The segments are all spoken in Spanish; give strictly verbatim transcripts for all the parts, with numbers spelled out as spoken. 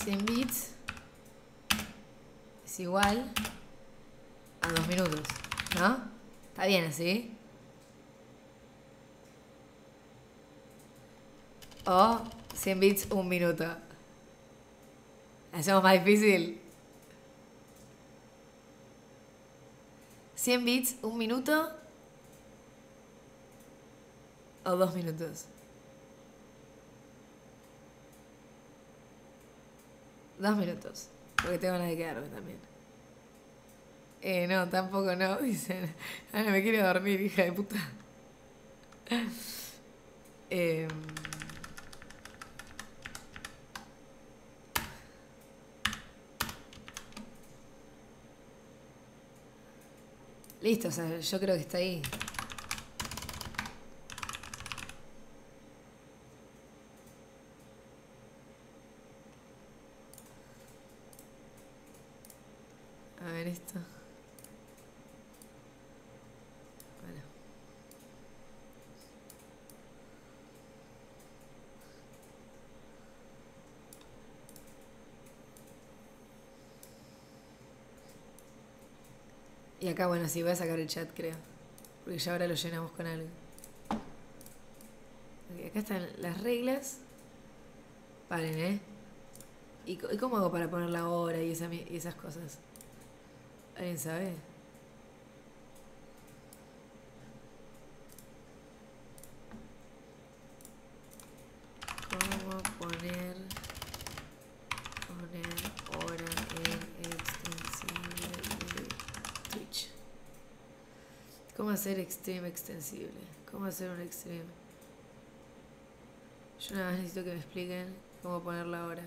cien bits es igual a dos minutos, ¿no? Está bien así. O cien bits, un minuto. ¿Hacemos más difícil? cien bits, un minuto. O dos minutos. Dos minutos. Porque tengo ganas de quedarme también. Eh, no, tampoco no. Dicen. Ana, me quiero dormir, hija de puta. Eh, listo, o sea, yo creo que está ahí. A ver esto. Bueno. Y acá, bueno, sí, voy a sacar el chat, creo. Porque ya ahora lo llenamos con algo. Okay, acá están las reglas. Paren, ¿eh? ¿Y, y cómo hago para poner la hora y, esa, y esas cosas? ¿Alguien sabe? ¿Cómo poner, poner hora en extensible de Twitch? ¿Cómo hacer extreme extensible? ¿Cómo hacer un extreme? Yo nada más necesito que me expliquen cómo poner la hora.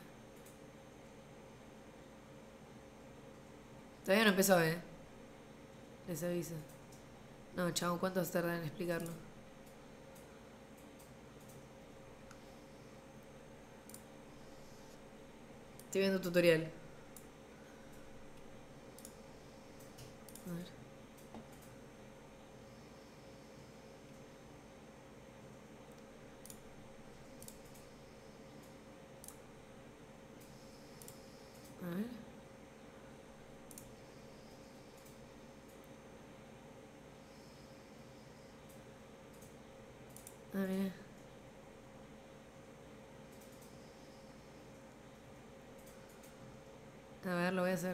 Todavía no empezó, ¿eh? Les aviso. No, chavo, ¿cuánto tardan en explicarlo? Estoy viendo un tutorial. A ver. A ver. Ah, mira. A ver, lo voy a hacer.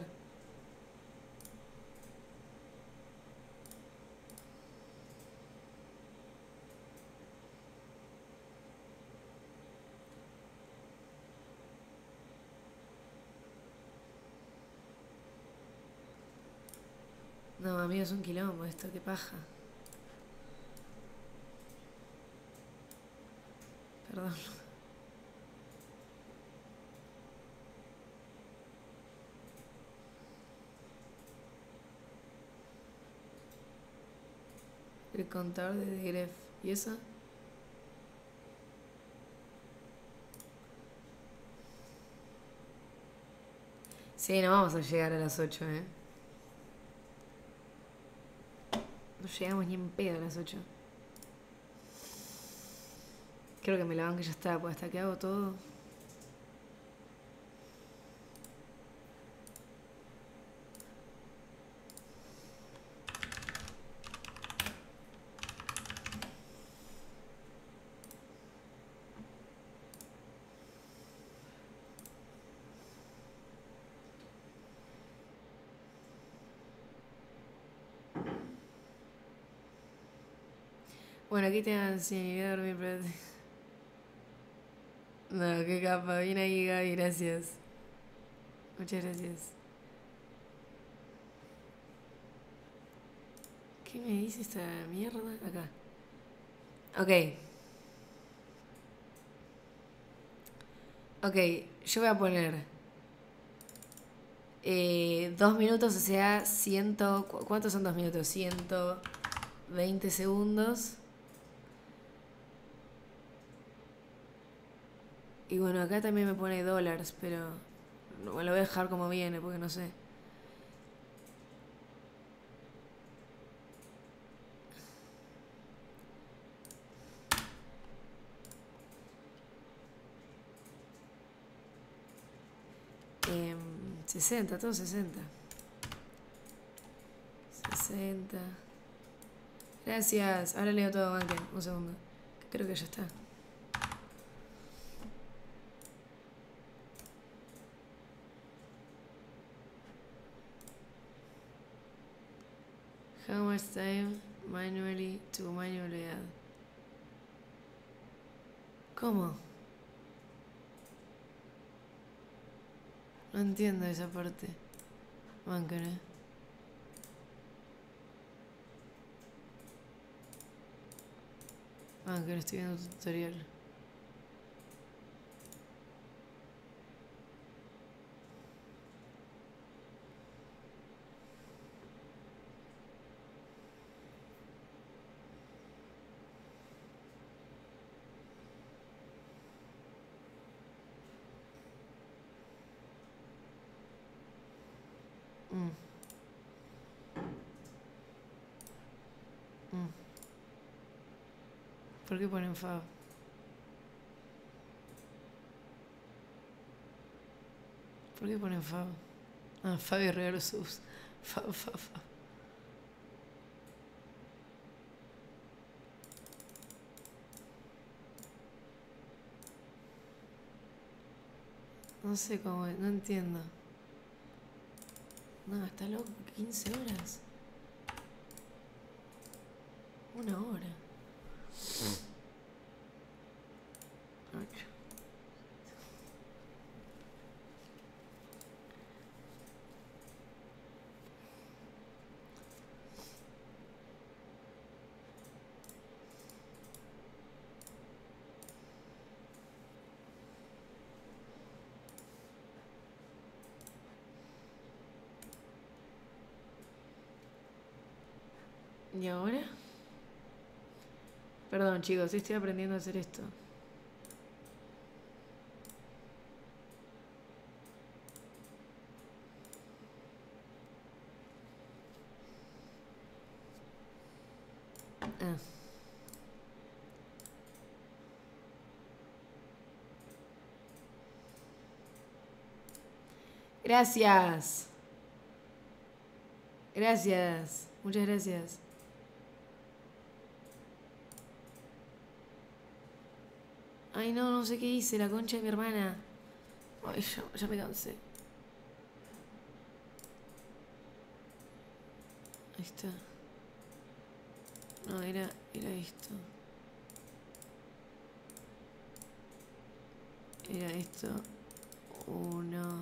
No, amigo, es un quilombo esto, qué paja. Perdón. El contador de Gref. ¿Y eso? Sí, no vamos a llegar a las ocho, ¿eh? No llegamos ni en pedo a las ocho. Creo que me la van que ya está, pues hasta que hago todo. Bueno, aquí te dan sin ir a dormir, pero... No, qué capa. Bien ahí, Gaby, gracias. Muchas gracias. ¿Qué me dice esta mierda? Acá. Ok. Ok, yo voy a poner... Eh, dos minutos, o sea, ciento... ¿Cuántos son dos minutos? ciento veinte segundos. Y bueno, acá también me pone dólares, pero... Me lo voy a dejar como viene, porque no sé. sesenta, todo sesenta. sesenta. Gracias. Ahora leo todo, banquen. Un segundo. Creo que ya está. How much time manually to manually add? ¿Cómo? No entiendo esa parte. Banquen, eh. Banquen, estoy viendo un tutorial. Mm. Mm. ¿Por qué ponen Fab? ¿Por qué ponen Fab? Ah, Fabio regalo sus. Fab, Fab, Fab. No sé cómo, no entiendo. No, está loco, quince horas. Una hora. Ocho. ¿Y ahora? Perdón, chicos, estoy aprendiendo a hacer esto. Ah. Gracias. Gracias. Muchas gracias. Ay, no, no sé qué hice, la concha de mi hermana. Ay, ya, ya me cansé. Ahí está. No, era, era esto. Era esto. Uno.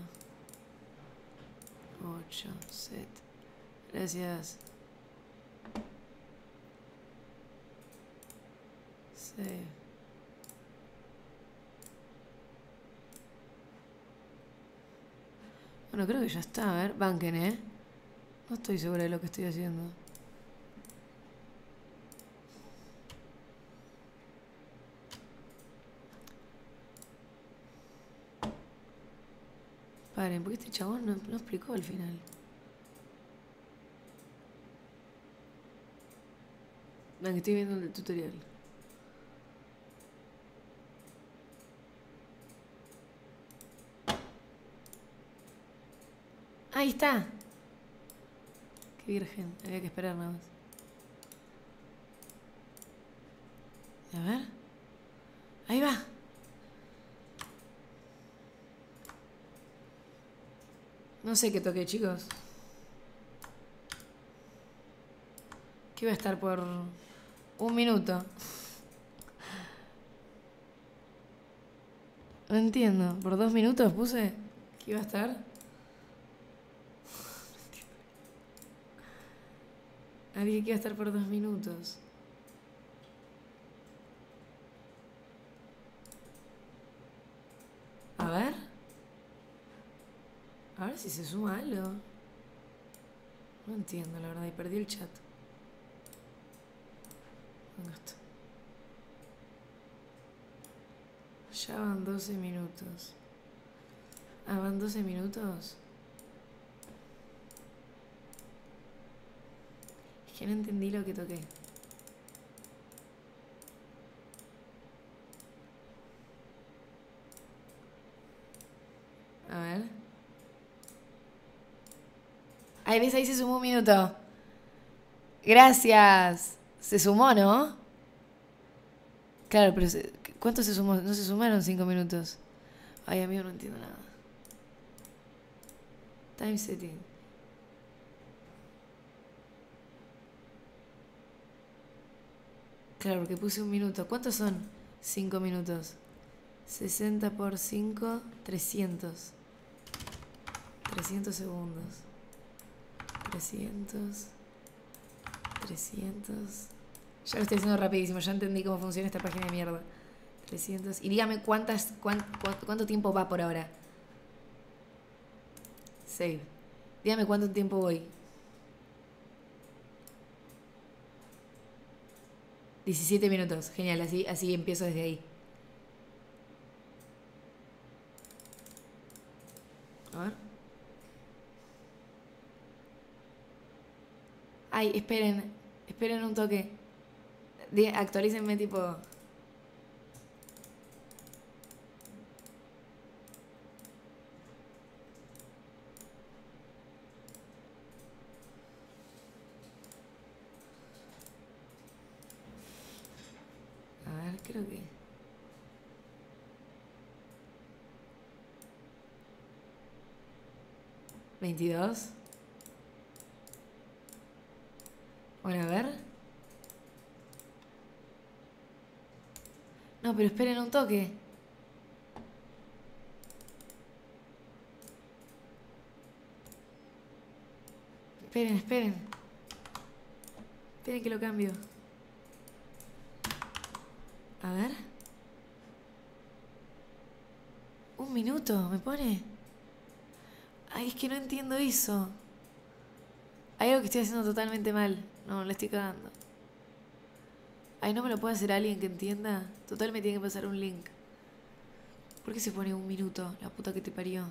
Ocho. Set. Gracias. Save. Bueno, creo que ya está. A ver, banquen, ¿eh? No estoy segura de lo que estoy haciendo. Paren, porque este chabón no, no explicó al final. No, que estoy viendo el tutorial. Ahí está. Qué virgen, había que esperar nada más. A ver. Ahí va. No sé qué toqué, chicos. Que iba a estar por un minuto. No entiendo. ¿Por dos minutos puse que iba a estar? Había que iba a estar por dos minutos. A ver. A ver si se suma algo. No entiendo, la verdad. Y perdí el chat. ¿Dónde está? Ya van doce minutos. Ah, van doce minutos. Es que no entendí lo que toqué. A ver. Ahí ves, ahí se sumó un minuto. Gracias. Se sumó, ¿no? Claro, pero se, ¿cuánto se sumó? No se sumaron cinco minutos. Ay, amigo, no entiendo nada. Time setting. Claro, porque puse un minuto. ¿Cuántos son cinco minutos? sesenta por cinco, trescientos. trescientos segundos. trescientos. trescientos. Ya lo estoy haciendo rapidísimo. Ya entendí cómo funciona esta página de mierda. trescientos. Y dígame cuántas, cuán, cuánto, cuánto tiempo va por ahora. Save. Dígame cuánto tiempo voy. diecisiete minutos. Genial, así, así empiezo desde ahí. A ver. Ay, esperen. Esperen un toque. Actualícenme tipo... A ver, creo que... veintidós. Bueno, a ver. No, pero esperen un toque. Esperen, esperen. Esperen que lo cambio. A ver. Un minuto, ¿me pone? Ay, es que no entiendo eso. Hay algo que estoy haciendo totalmente mal. No, le estoy cagando. Ay, ¿no me lo puede hacer alguien que entienda? Total, me tiene que pasar un link. ¿Por qué se pone un minuto? La puta que te parió.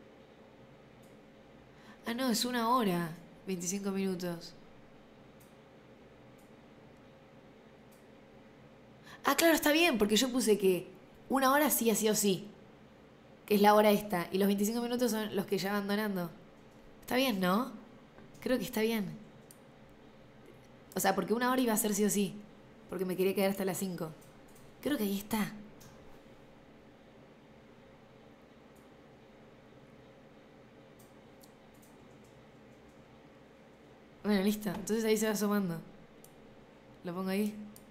Ah, no, es una hora. veinticinco minutos. Ah, claro, está bien, porque yo puse que una hora sí, así o sí. Que es la hora esta. Y los veinticinco minutos son los que ya van donando. Está bien, ¿no? Creo que está bien. O sea, porque una hora iba a ser sí o sí. Porque me quería quedar hasta las cinco. Creo que ahí está. Bueno, listo. Entonces ahí se va sumando. Lo pongo ahí.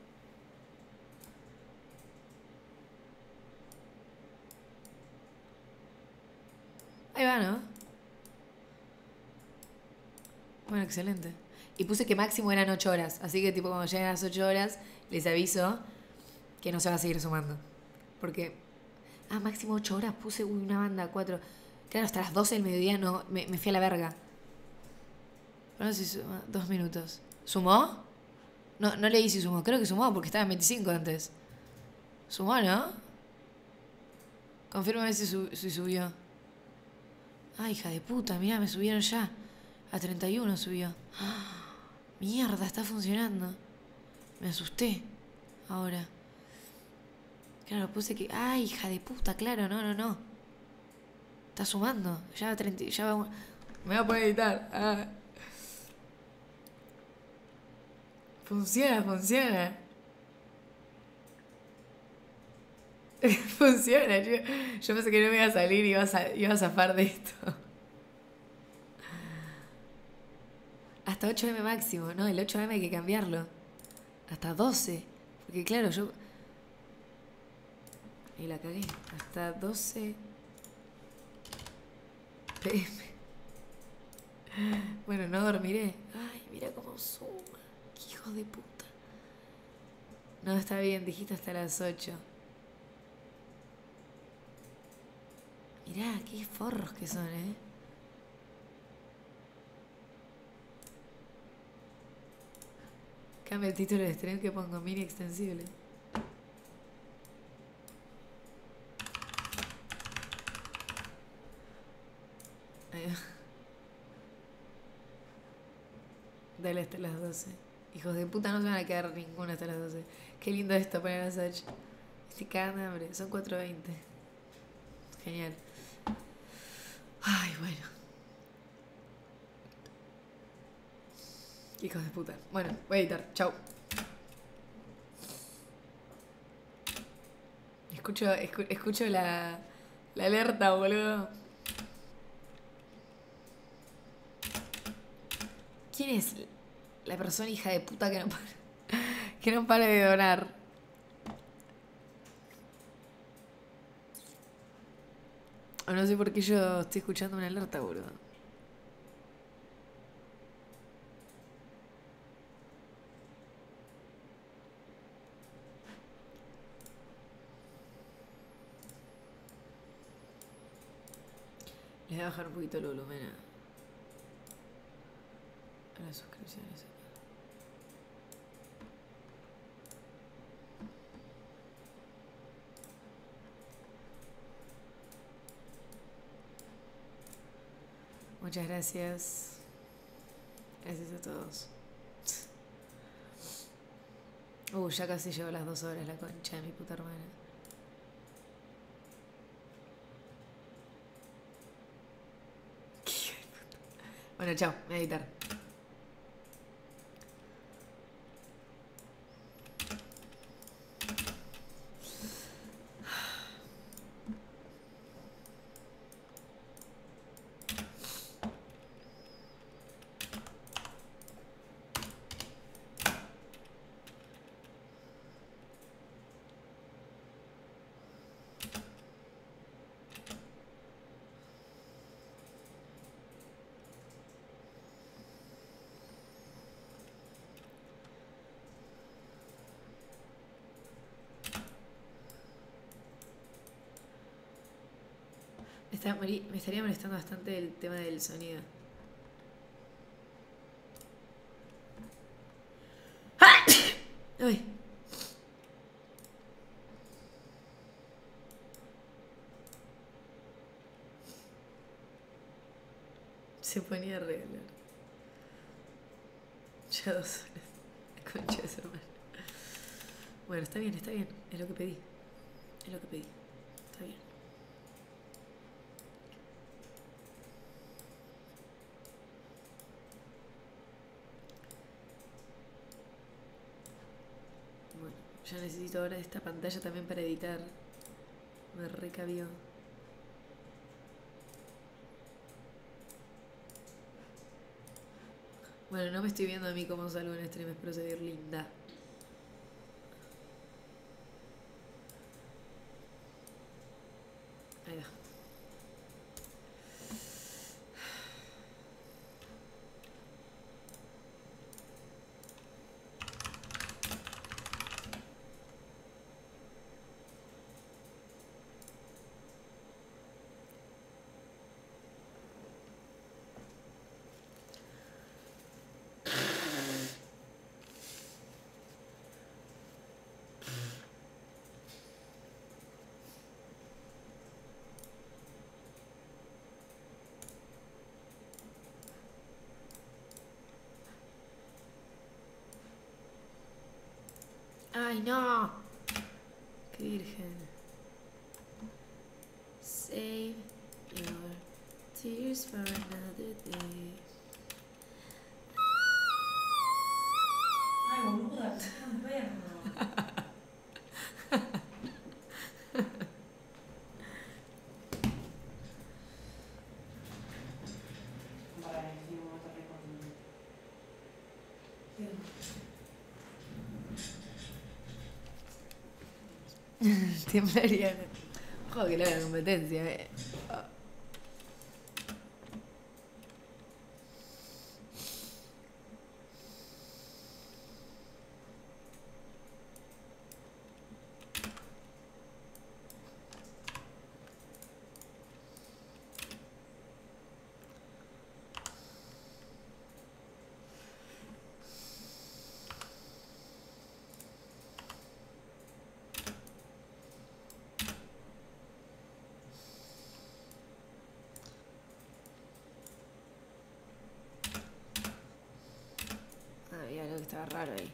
Ahí va, ¿no? Bueno, excelente. Y puse que máximo eran ocho horas. Así que tipo cuando lleguen las ocho horas, les aviso que no se va a seguir sumando. Porque... Ah, máximo ocho horas. Puse uy, una banda, cuatro. Claro, hasta las doce del mediodía no, me, me fui a la verga. Bueno, si suma, dos minutos. ¿Sumó? No, no leí si sumó. Creo que sumó porque estaba en veinticinco antes. ¿Sumó, no? Confírmame si, sub, si subió. Ay, hija de puta, mirá, me subieron ya. A treinta y uno subió. ¡Ah! Mierda, está funcionando. Me asusté. Ahora. Claro, puse que... Ay, hija de puta, claro, no, no, no. Está sumando. Ya va a treinta... Ya va... Me voy a poner a editar. Ah. Funciona, funciona. Funciona. Yo, yo pensé que no me iba a salir y iba a, iba a zafar de esto. Hasta ocho eme máximo. No, el ocho eme hay que cambiarlo. Hasta doce. Porque claro, yo... Y la cagué. Hasta doce pe eme. Bueno, no dormiré. Ay, mira cómo suma. Qué hijo de puta. No, está bien, dijiste hasta las ocho. Mirá, qué forros que son, ¿eh? Cambia el título de stream que pongo mini extensible. Ahí va. Dale hasta las doce. Hijos de puta, no se van a quedar ninguno hasta las doce. Qué lindo esto poner a las ocho. Estoy cagando de hambre. Son cuatro veinte. Genial. Ay, bueno. Qué hijos de puta. Bueno, voy a editar. Chau. Escucho, escu escucho la, la alerta, boludo. ¿Quién es la persona hija de puta que no para, que no para de donar? O no sé por qué yo estoy escuchando una alerta, boludo. Les voy a bajar un poquito el volumen a, a las suscripciones. Muchas gracias. Gracias a todos. Uh, ya casi llevo las dos horas, la concha de mi puta hermana. Bueno, chao, me voy a editar. Está, me estaría molestando bastante el tema del sonido. Uy. Se ponía a regalar. Ya dos horas. Concha de su hermano. Bueno, está bien, está bien. Es lo que pedí. Es lo que pedí. Está bien. Bueno, ya necesito ahora esta pantalla también para editar. Me recabió. Bueno, no me estoy viendo a mí como salgo en stream, espero seguir linda. Ahí va. ¡Ay, no! ¡Qué virgen! Save your tears for another day. Ay, boluda, es un perro. Vale, sí, vamos a recordar. Temblaría. Ojo que le haga competencia, eh. Había algo que estaba raro ahí.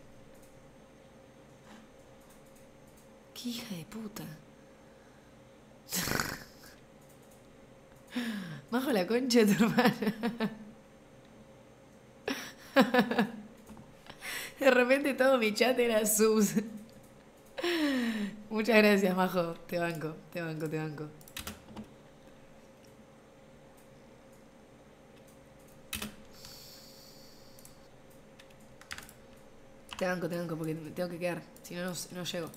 Qué hija de puta. Majo, la concha de tu hermana. De repente todo mi chat era sus. Muchas gracias, Majo. Te banco, te banco, te banco. Te banco, te banco, porque me tengo que quedar. Si no, no, no llego.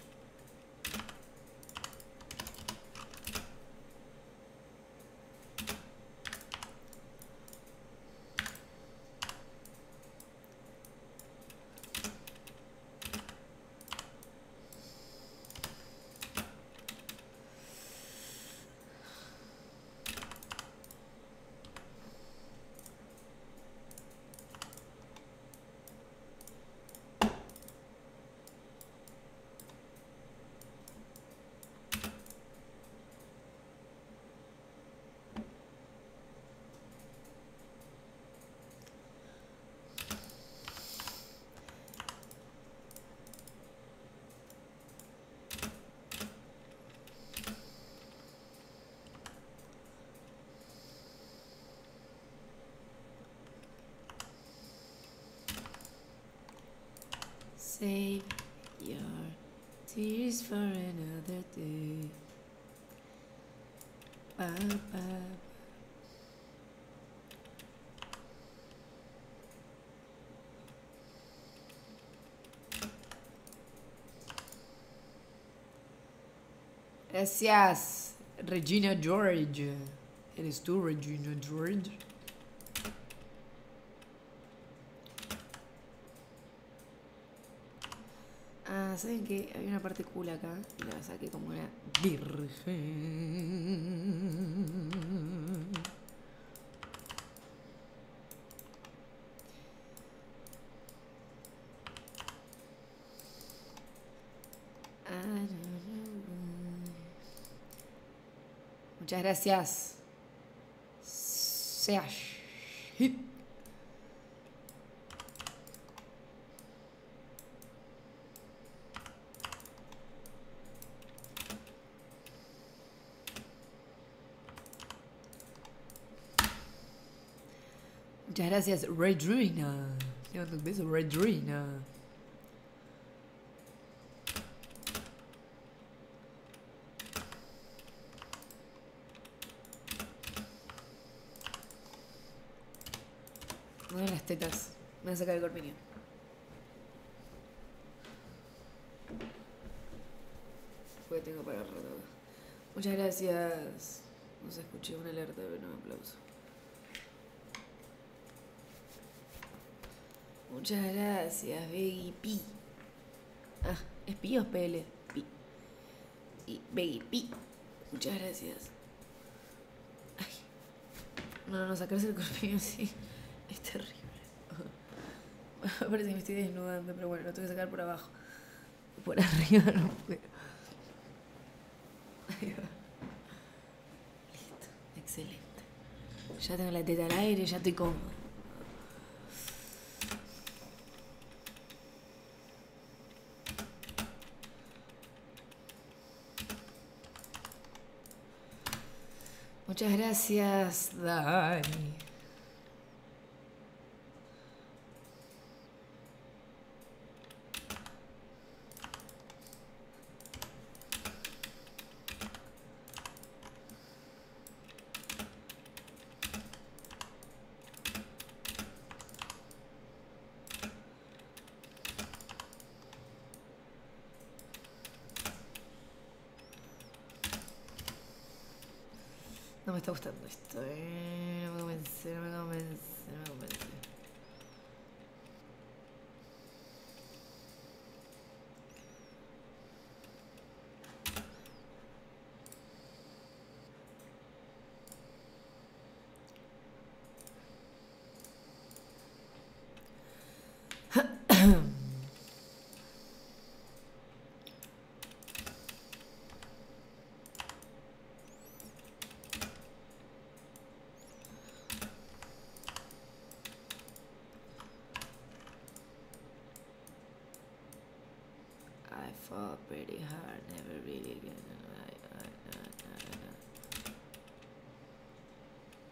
Save your tears for another day. Ba, ba. Gracias, Regina George. ¿Eres tú, Regina George? Ah, ¿saben qué? Hay una parte cool acá y la saqué como una virgen. Muchas gracias. Seash. Muchas gracias, Redrina. Te mando un beso, Redrina. Me duelen las tetas. Me voy a sacar el corpiño. Porque tengo para rato. Muchas gracias. No se escuché una alerta, pero no me aplauso. Muchas gracias, Beggy P. Ah, ¿es Pi o es P L? Pi. Y Beggy P. Muchas gracias. Ay. No, no, sacarse el corpiño así es terrible. Parece que me estoy desnudando, pero bueno, lo tengo que sacar por abajo. Por arriba no puedo. Ahí va. Listo, excelente. Ya tengo la teta al aire, ya estoy cómoda. Muchas gracias, Dani. No me está gustando esto, eh. No me convence, no me convence, no me convence. I fought pretty hard, never really again. I, I, I, I, I.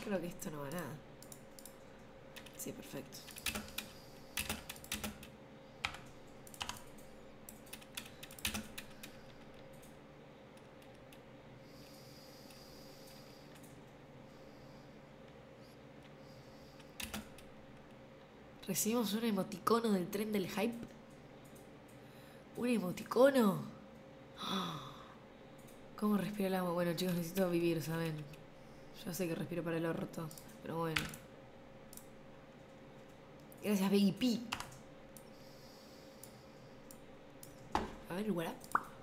Creo que esto no va a nada. Sí, perfecto. Recibimos un emoticono del tren del hype. ¿Un emoticono? ¿Cómo respira el agua? Bueno, chicos, necesito vivir, ¿saben? Yo sé que respiro para el orto, pero bueno. Gracias, Baby P. A ver, what up?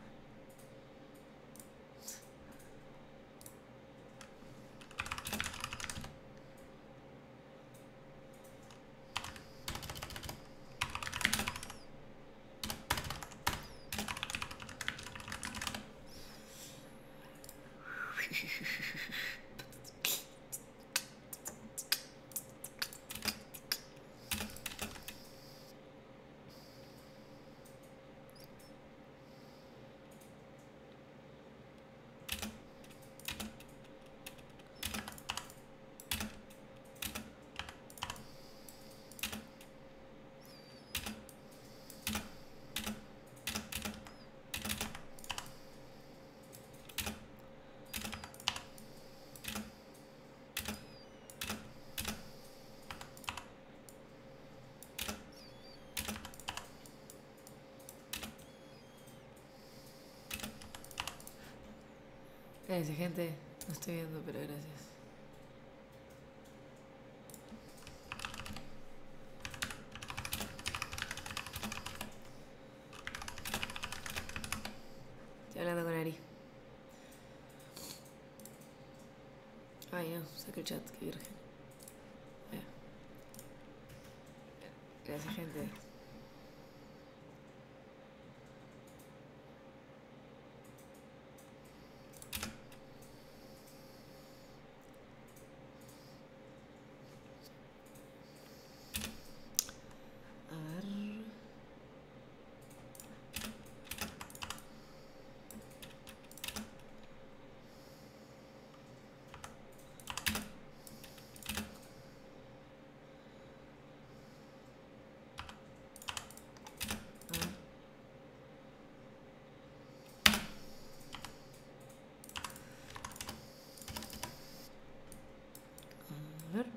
Gracias, gente. No estoy viendo, pero gracias. Estoy hablando con Ari. Ay, no, saca el chat, qué virgen. Bueno. Gracias, gente. A ver. A ver.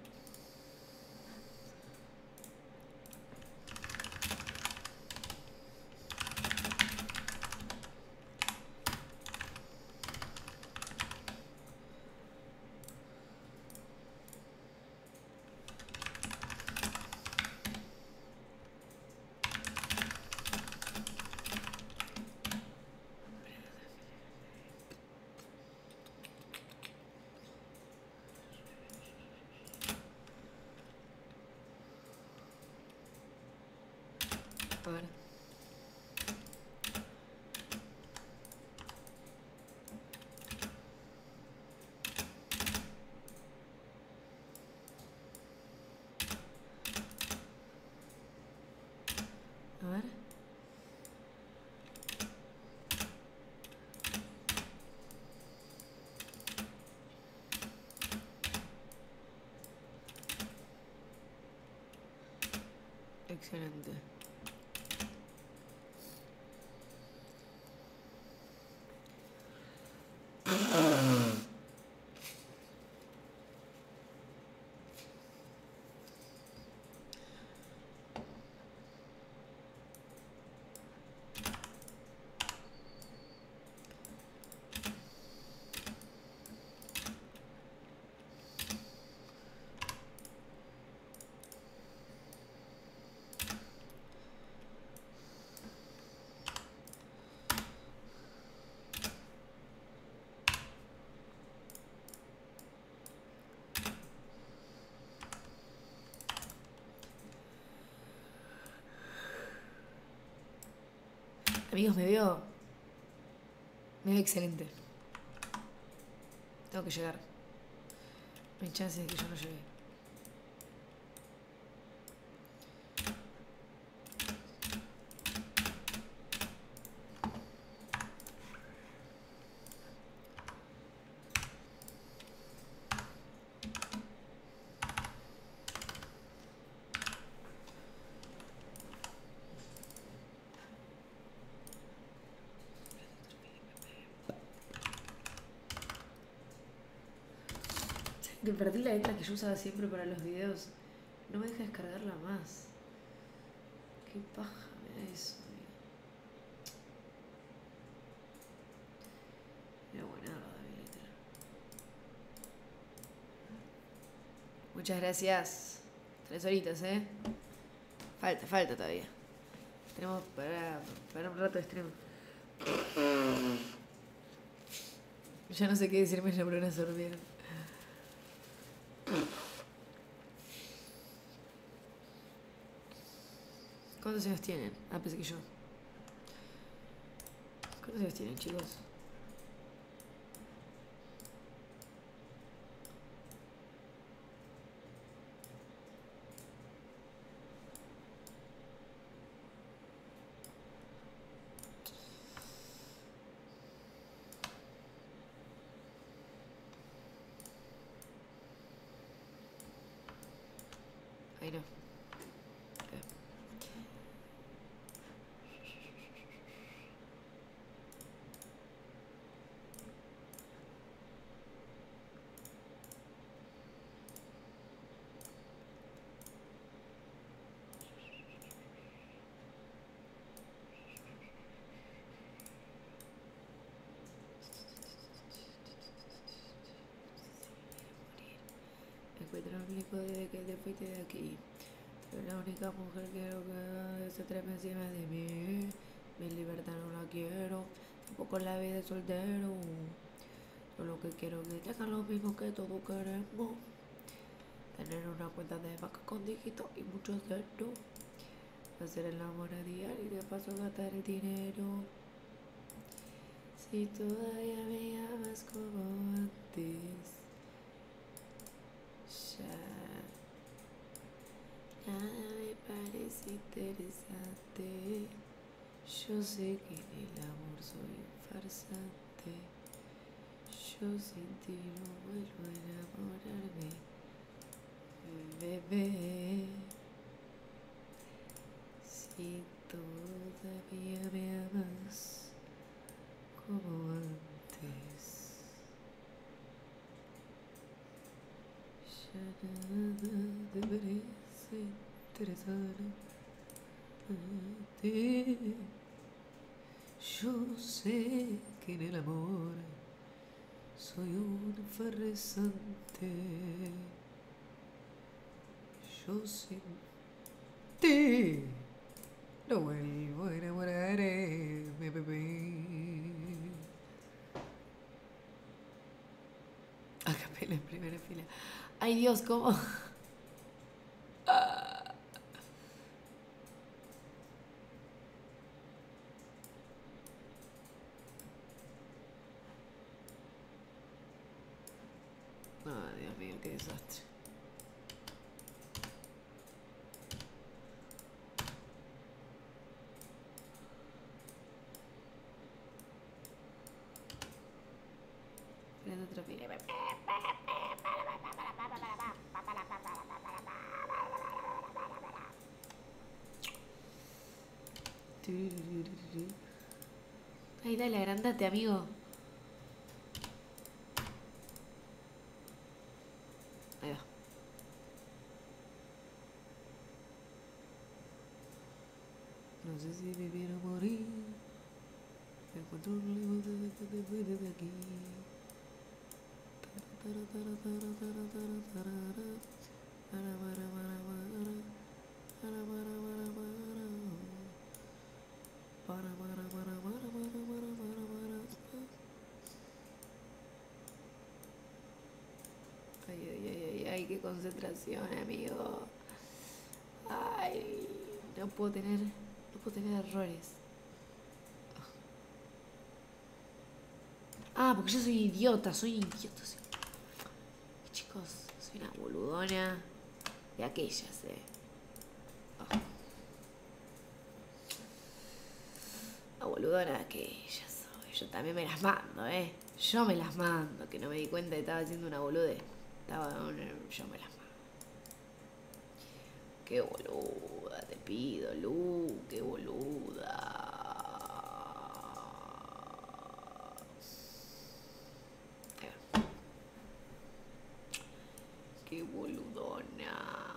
A ver. A ver. Excelente. Amigos, me veo... Me veo excelente. Tengo que llegar. No hay chance de que yo no llegue. Que perdí la letra que yo usaba siempre para los videos. No me deja descargarla más. Qué paja me da eso. Era buenarda mi letra. Muchas gracias. Tres horitas, ¿eh? Falta, falta todavía. Tenemos para, para un rato de stream. Ya no sé qué decirme, las neuronas se durmieron. ¿Cuántos años tienen? Ah, pensé que yo. ¿Cuántos años tienen, chicos? Ahí no. Encuentro un único desde que te fuiste de aquí. Soy la única mujer que quiero que se trepe encima de mí. Mi libertad no la quiero, tampoco la vida de soltero. Solo que quiero que tengan lo mismo que todos queremos. Tener una cuenta de banco con dígitos y mucho cero. Hacer el amor a diario y de paso gastar el dinero. Si todavía me amas como antes, ya nada me parece interesante. Yo sé que en el amor soy un farsante. Yo sin ti no vuelvo a enamorarme, bebé. Si todavía me amas como antes, ya nada te parece interesante. Yo sé que en el amor soy un farsante. Yo sin ti no vuelvo a enamorarme, bebé. A capela en primera fila. Ay Dios, ¿cómo? Ay, Dios mío, qué desastre. Otra fila. Ay, dale, agrandate, amigo. Ahí va. No sé si vivir o morir. Me encuentro lejos de que te fuiste de aquí. Ay, ay, ay, ay, ay, qué concentración, amigo. Ay, no puedo tener, no puedo tener errores. Ah, porque yo soy idiota, soy idiota. Soy... Chicos, soy una boludona de aquellas, eh. Oh. Una boludona de aquellas soy. Yo también me las mando, eh. Yo me las mando, que no me di cuenta que estaba haciendo una boludez. Estaba, yo me las mando. Qué boluda, te pido, Lu, qué boluda. qué boludona.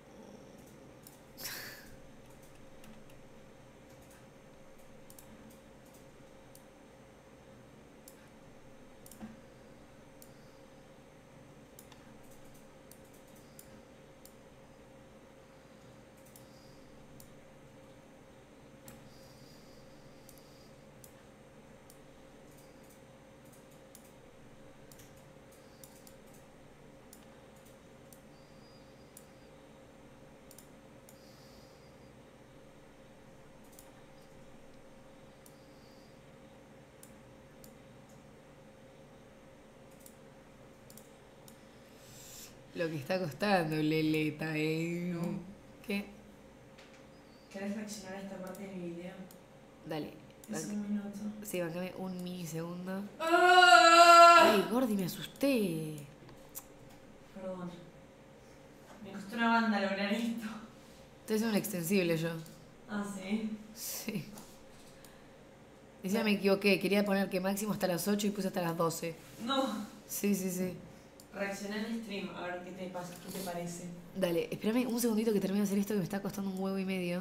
Lo que está costando, Leleta, eh. No. ¿Qué? ¿Querés reaccionar a esta parte del video? Dale. Es banca- un minuto. Sí, bancame un milisegundo. ¡Ah! Ay, Gordi, me asusté. Perdón. Me costó una banda lograr esto. Estoy haciendo un extensible yo. Ah, sí. Sí. Encima me equivoqué. Quería poner que máximo hasta las ocho y puse hasta las doce. No. Sí, sí, sí. Reaccionar al stream, a ver qué te pasa, qué te parece. Dale, espérame un segundito que termine de hacer esto que me está costando un huevo y medio.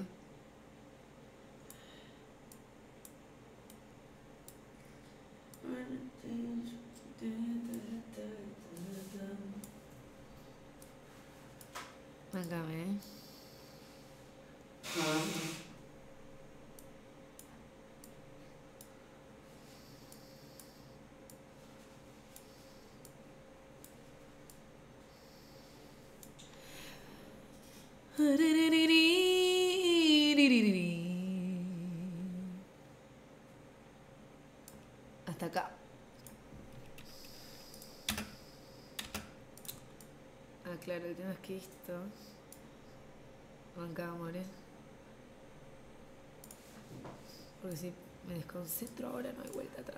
Bancame, eh. Hasta acá. Ah, claro, el tema es que esto... Bancá, amores. Porque si me desconcentro ahora no hay vuelta atrás.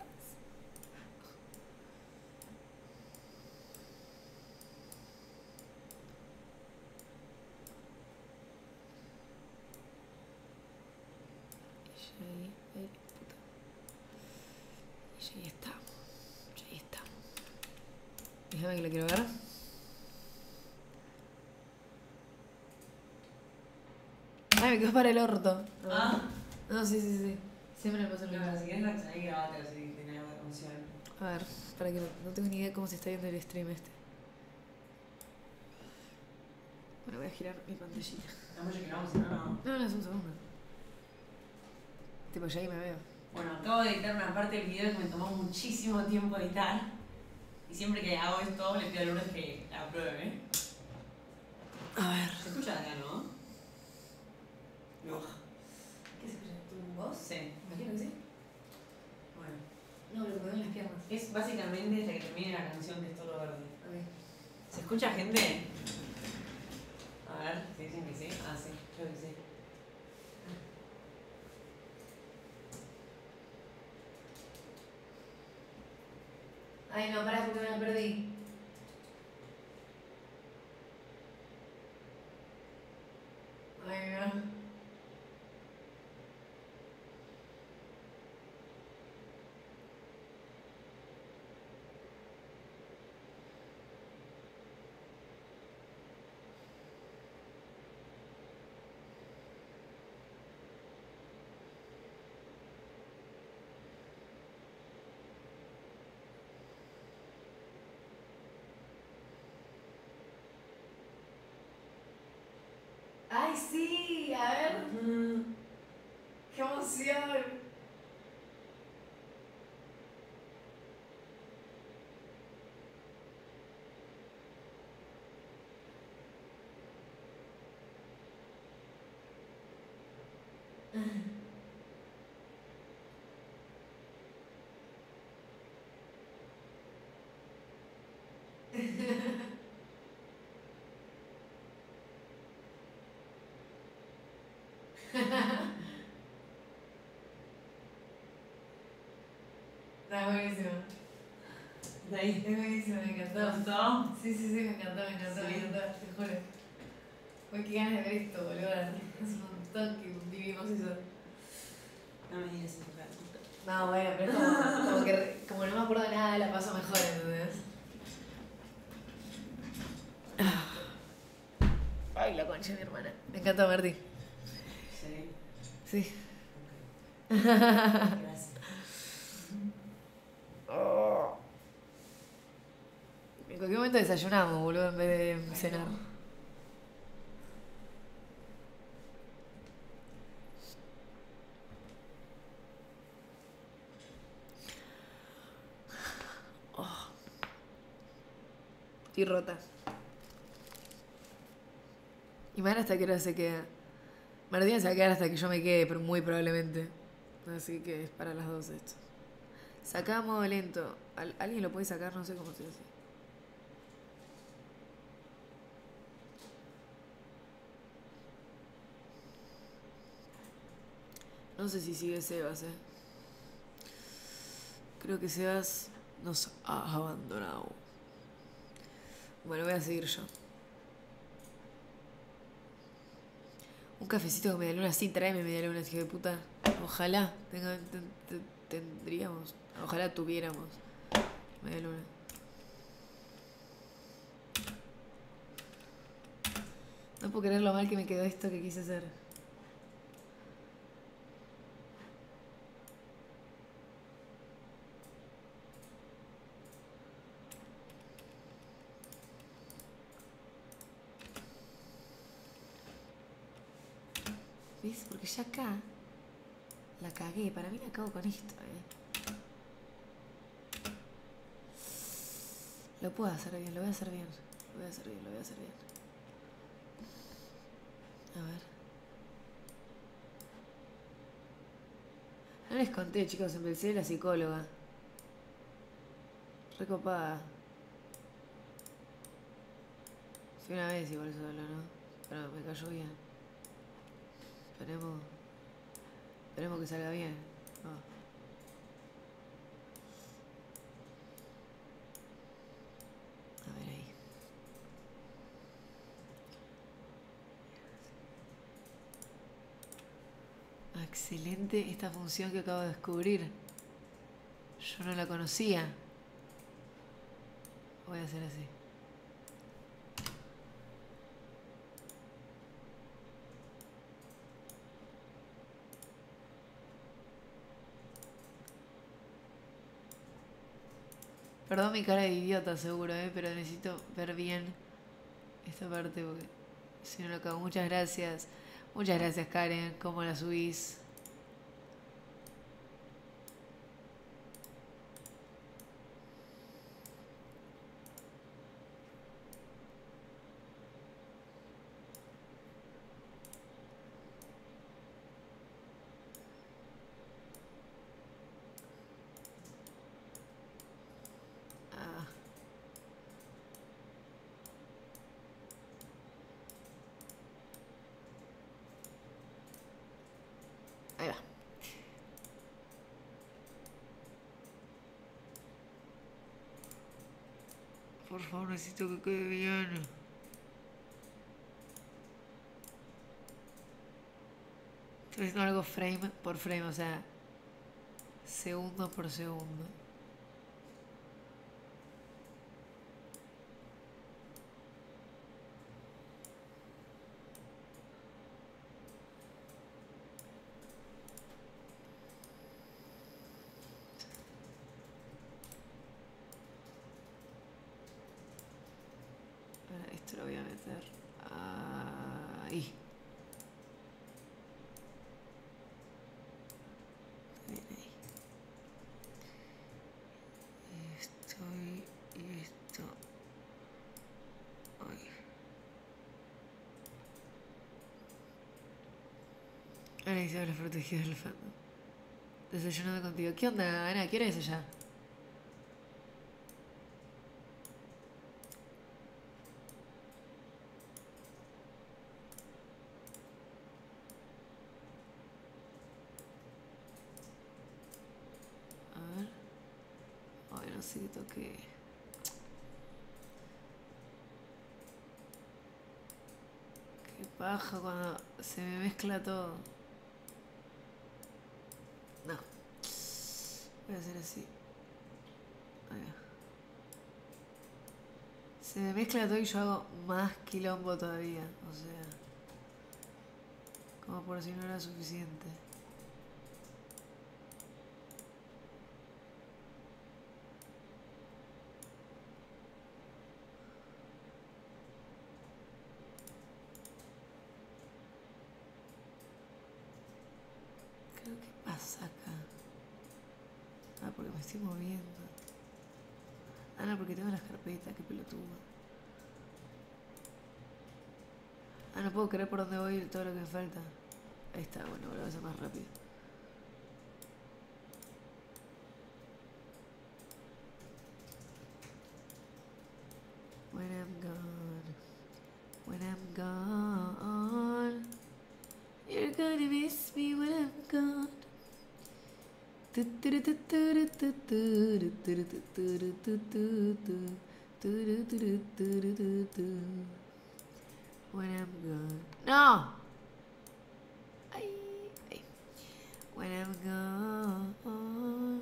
Y ya ahí, ay, puta. Y ya ahí está. Ya ahí está. Déjame que lo quiero ver. Ay, me quedó para el orto. Ah. No, sí, sí, sí. Siempre me pasa lo No, mismo. si querés reaccionar y grabátelo si tenés algo de emoción. A ver, para que no, no tengo ni idea cómo se está viendo el stream este. Bueno, voy a girar mi pantallita. No mucho que vamos, si no, no. No, no, es un segundo. Tipo, ya ahí me veo. Bueno, acabo de editar una parte del video que me tomó muchísimo tiempo editar. Y siempre que hago esto le pido a Lourdes que la apruebe. A ver. ¿Se escucha de acá, no? No. ¿Qué se escucha? ¿Tu voz? Sí. Imagino que sí. Bueno. No, pero me duelen las piernas. Es básicamente hasta que termine la canción de Toro Verde. Ok. ¿Se escucha gente? A ver, ¿te dicen que sí? Ah, sí, creo que sí. Ay, no, pará porque me la perdí. Ay, no. Ay, sí, a ver. Mm. ¡Qué emoción! Está buenísimo. ¿De ahí? Es buenísimo, me ¿Te encantó. gustó? Sí, sí, sí, me encantó, me encantó, Sí. me encantó, te juro. Uy, qué ganas de ver esto, boludo. Es un montón que vivimos eso. No me digas eso, claro. No, bueno, pero es como, como que como no me acuerdo de nada, la paso mejor, ¿entendés? Ah. Ay, la concha de mi hermana. Me encanta Martí. Sí. Sí. Ok. Gracias. Oh. En cualquier momento desayunamos, boludo, en vez de cenar. Oh. Estoy rota. Y Mar hasta qué hora se queda. Martín se va a quedar hasta que yo me quede, pero muy probablemente. Así que es para las dos esto. Sacá a modo lento. ¿Al- ¿Alguien lo puede sacar? No sé cómo se hace. No sé si sigue Sebas, eh. Creo que Sebas nos ha abandonado. Bueno, voy a seguir yo. Un cafecito con medialuna, sí, tráeme medialuna, hijo de puta. Ojalá tenga, ten- ten- tendríamos, ojalá tuviéramos medialuna. No puedo creer lo mal que me quedó esto que quise hacer. ¿Ves? Porque ya acá la cagué. Para mí la cago con esto, eh. Lo puedo hacer bien, lo voy a hacer bien. Lo voy a hacer bien, lo voy a hacer bien. A ver. No les conté, chicos, empecé la psicóloga. Recopada. Fui una vez igual solo, ¿no? Pero me cayó bien. Esperemos. Esperemos que salga bien. Ah. A ver ahí. Ah, excelente esta función que acabo de descubrir. Yo no la conocía. Voy a hacer así. Perdón mi cara de idiota seguro, ¿eh? Pero necesito ver bien esta parte porque si no lo cago. Muchas gracias. Muchas gracias, Karen. ¿Cómo la subís? Ah, ahí va. Por favor, necesito que quede bien. Estoy haciendo algo frame por frame, o sea, segundo por segundo. Ahora esto lo voy a meter ahí. Bien ahí. Esto y, y esto. Ahí. Ahora hice los protegidos del fandom. Desayunando contigo. ¿Qué onda, Ana? ¿Qué hora es allá? A ver. Ay, no sé qué toqué. Qué paja cuando se me mezcla todo. No. Voy a hacer así. Ahí va. Se me mezcla todo y yo hago más quilombo todavía. O sea, como por si no era suficiente. Creo que pasa acá. Ah, porque me estoy moviendo. Ah, no, porque tengo las carpetas, qué pelotudo. Ah, no puedo creer por dónde voy todo lo que me falta. Ahí está, bueno, ahora va a ser más rápido. When I'm gone, when I'm gone, you're gonna miss me when I'm gone. When I'm gone. No. Ay, ay. When I'm gone.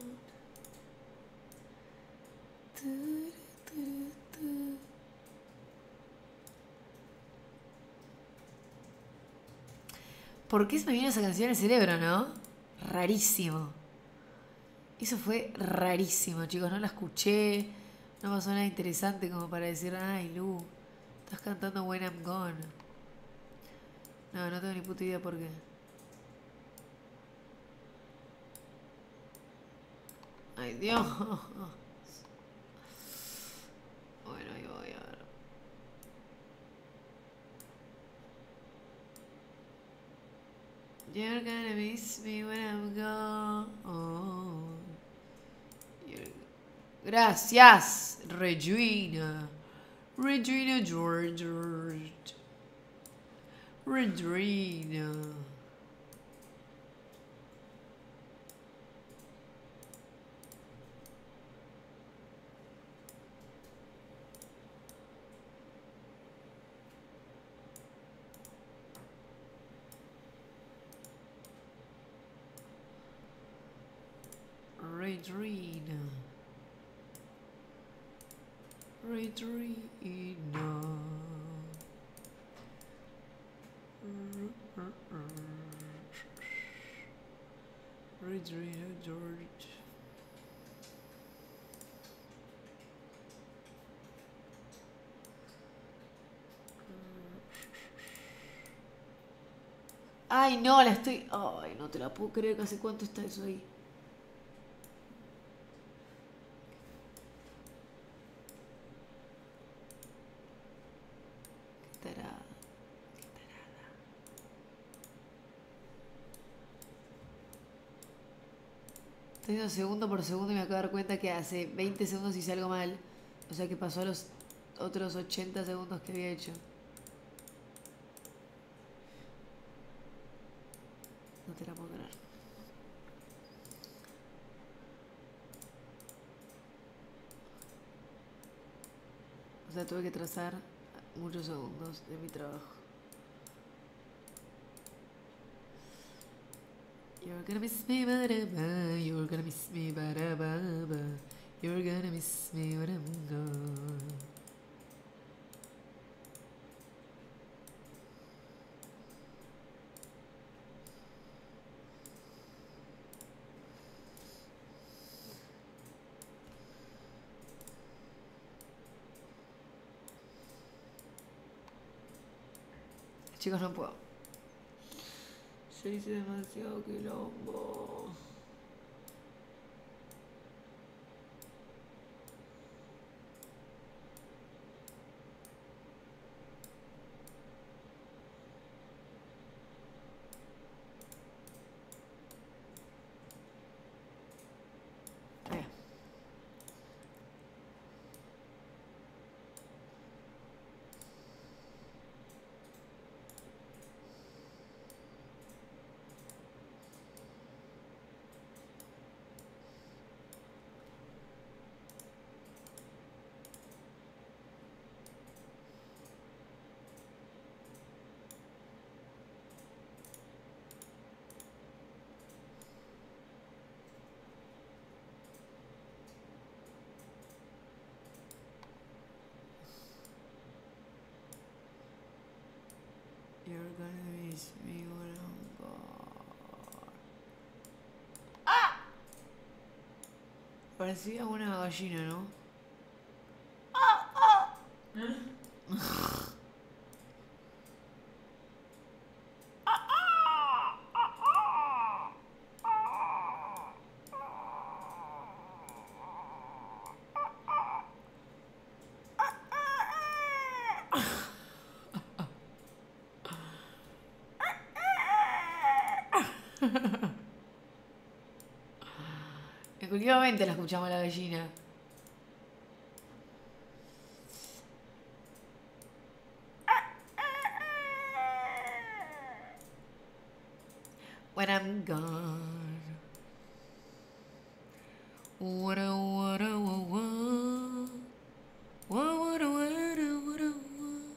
¿Por qué se me vino esa canción al cerebro, no? Rarísimo. Eso fue rarísimo, chicos. No la escuché. No pasó nada interesante como para decir, ay, Lu, estás cantando When I'm Gone. No, no tengo ni puta idea por qué. Ay, Dios. Bueno, ahí voy a ver. You're gonna miss me when I'm gone. You're... Gracias, Regina. Regina George. Regina. Regina. Regina. Regina George. Ay, no, la estoy... Ay, no te la puedo creer, casi cuánto está eso ahí. Qué tarada. Qué tarada. Estoy viendo segundo por segundo y me acabo de dar cuenta que hace veinte segundos hice algo mal. O sea que pasó a los otros ochenta segundos que había hecho. No te la puedo creer. O sea, tuve que trazar muchos segundos de mi trabajo. You're gonna miss me, ba-da-ba. You're gonna miss me, ba-da-ba-ba. You're gonna miss me when I'm gone. Chicos, no puedo. Yo hice demasiado quilombo. Ahí. You're gonna miss me when I'm gone. Parecía una gallina, ¿no? Efectivamente la escuchamos a la gallina. When I'm gone. What a what a what what. What what a what a what a what.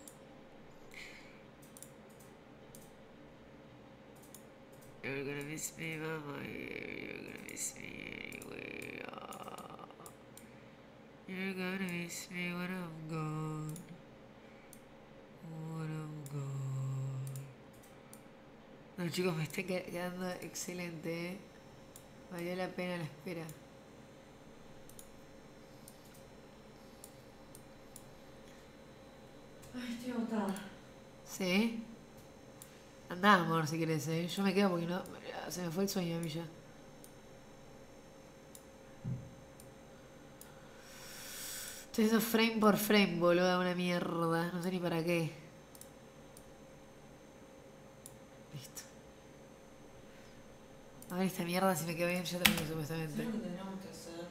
You're gonna miss me, mama. You're gonna miss me anyway. You're gonna miss me when I'm gone. When I'm gone. No, chicos, me está quedando excelente, ¿eh? Valió la pena la espera. Ay, estoy agotada. ¿Sí? Andá, amor, si querés, ¿eh? Yo me quedo porque no... Se me fue el sueño a mí ya. Estoy haciendo frame por frame, boludo, una mierda. No sé ni para qué. Listo. A ver esta mierda, si me quedo bien, ya termino supuestamente. ¿Sabes lo que tendríamos que hacer?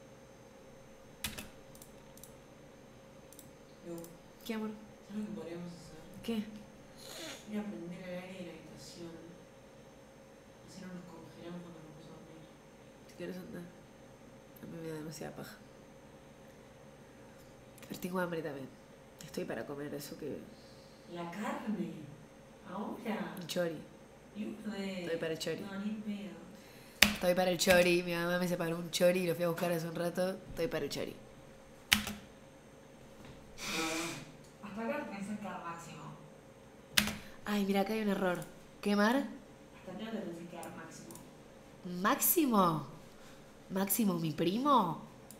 Yo, ¿Qué, amor? ¿sabes lo que podríamos hacer? ¿Qué? Ir a prender el aire de la habitación. Así no nos congelamos cuando nos vamos a dormir. Si querés andar. A mí me da demasiada paja. Pero tengo hambre también. Estoy para comer eso que... La carne. Ahora. Un chori. Y uno de... Estoy para el chori. No, ni pedo. Estoy para el chori. Mi mamá me separó un chori y lo fui a buscar hace un rato. Estoy para el chori. Hasta acá te pensás que era máximo. Ay, mira, acá hay un error. ¿Quemar? Hasta acá te pensás que era máximo. ¿Máximo? ¿Máximo mi primo?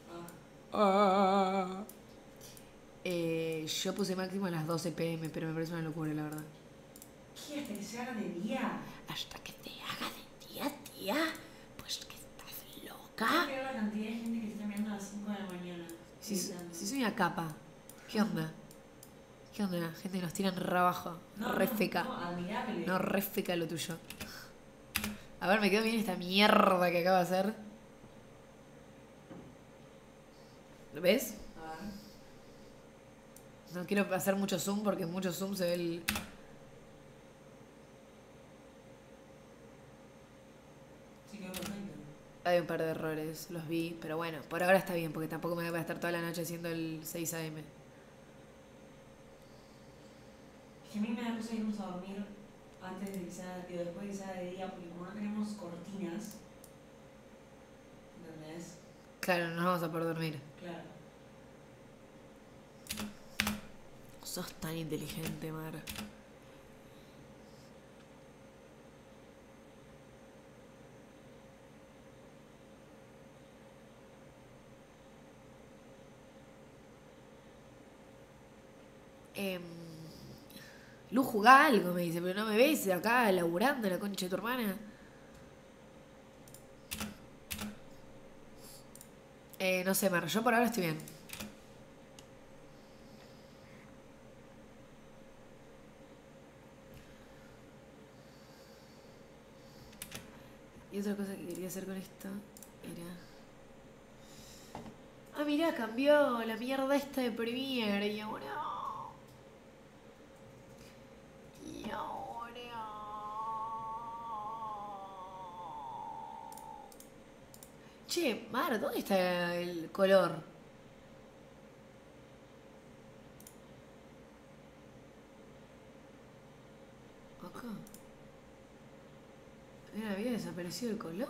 Ah. Ah. Eh, yo puse máximo a las doce pm, pero me parece una locura, la verdad. ¿Qué? ¿Hasta que se haga de día? Hasta que te haga de día, tía. Pues que estás Creo loca. que la cantidad de gente que se está mirando a las cinco de la mañana. Si, Gritando. si soy una capa. ¿Qué onda? ¿Qué onda? La gente que nos tiran re abajo. No, Re no, feca. no, admirable. No, re feca lo tuyo. A ver, me quedo bien esta mierda que acabo de hacer. ¿Lo ves? A ver. No quiero hacer mucho zoom porque en mucho zoom se ve el... Sí, quedó perfecto. Hay un par de errores, los vi, pero bueno, por ahora está bien porque tampoco me voy a estar toda la noche haciendo el seis a eme. Es que a mí me da cosa irnos a dormir antes de que sea, digo, después de que sea de día, porque como no tenemos cortinas, ¿entendés? Claro, no nos vamos a poder dormir. Claro. Sos tan inteligente, Mar. Eh, Lu, jugá algo, me dice, pero no me ves acá laburando la concha de tu hermana. Eh, no sé, Mar, yo por ahora estoy bien. Y otra cosa que quería hacer con esto era... Ah, mirá, cambió la mierda esta de Premiere y ahora... Y ahora... Che, Mar, ¿dónde está el color? Acá. Mira, había desaparecido el color.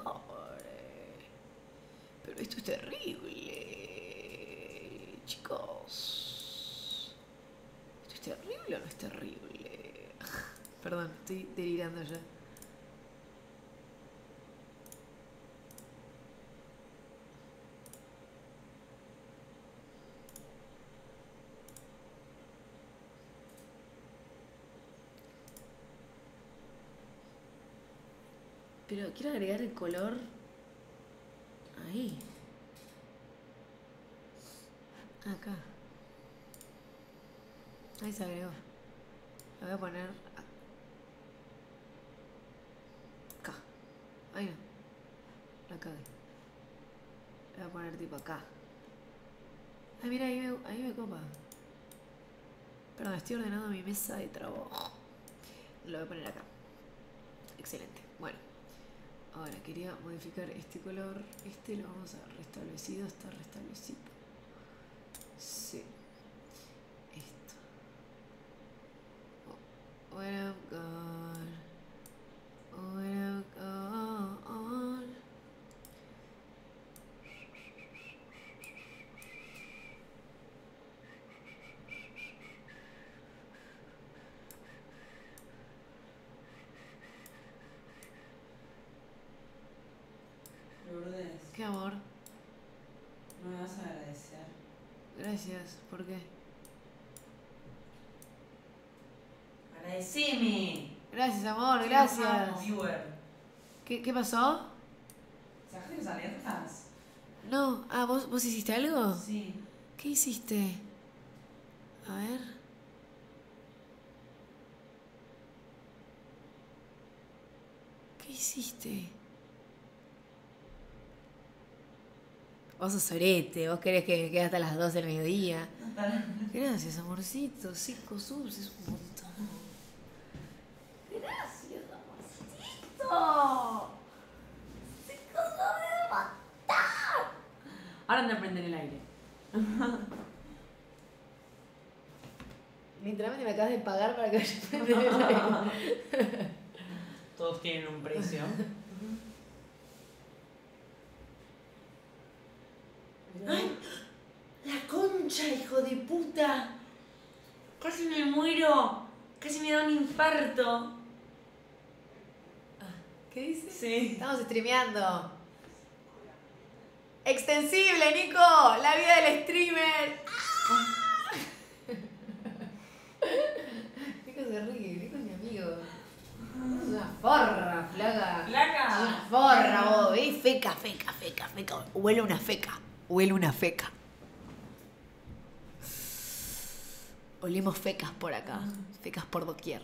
Pero esto es terrible, chicos. ¿Esto es terrible o no es terrible? Perdón, estoy delirando ya. Pero quiero agregar el color ahí. Acá. Ahí se agregó. Lo voy a poner acá. Ahí no. La cagué. Lo voy a poner tipo acá. Ay, mira, ahí me, ahí me copa. Perdón, estoy ordenando mi mesa de trabajo. Lo voy a poner acá. Excelente. Bueno. Ahora quería modificar este color. Este lo vamos a restablecido. Está restablecido. Sí. Esto. Oh, where I'm gone. Oh, where I'm gone. Lourdes, ¿Qué amor? no me vas a agradecer. Gracias. ¿Por qué? ¡Agradeceme! Gracias, amor. Estoy Gracias. enojada como viewer. ¿Qué, qué pasó? ¿Sacaste las alertas? No. Ah, ¿vos, ¿vos hiciste algo? Sí. ¿Qué hiciste? A ver. ¿Qué hiciste? Vos sos sorete, vos querés que me quede hasta las doce del mediodía. Gracias, amorcito. Cinco subs es un montón. Gracias, amorcito. Cinco subs es un montón. Ahora anda a prender el aire. Literalmente me acabas de pagar para que vaya a prender el aire. Todos tienen un precio. ¡Ay! ¡La concha, hijo de puta! Casi me muero. Casi me da un infarto. ¿Qué dices? Sí. Estamos streameando. Extensible, Nico. La vida del streamer. Nico se ríe. Nico es mi amigo. Es una forra, flaca. ¡Flaca! Es una forra, vos. ¿Ves? Feca, feca, feca, feca. Huele una feca. Huele una feca. Olimos fecas por acá. Fecas por doquier.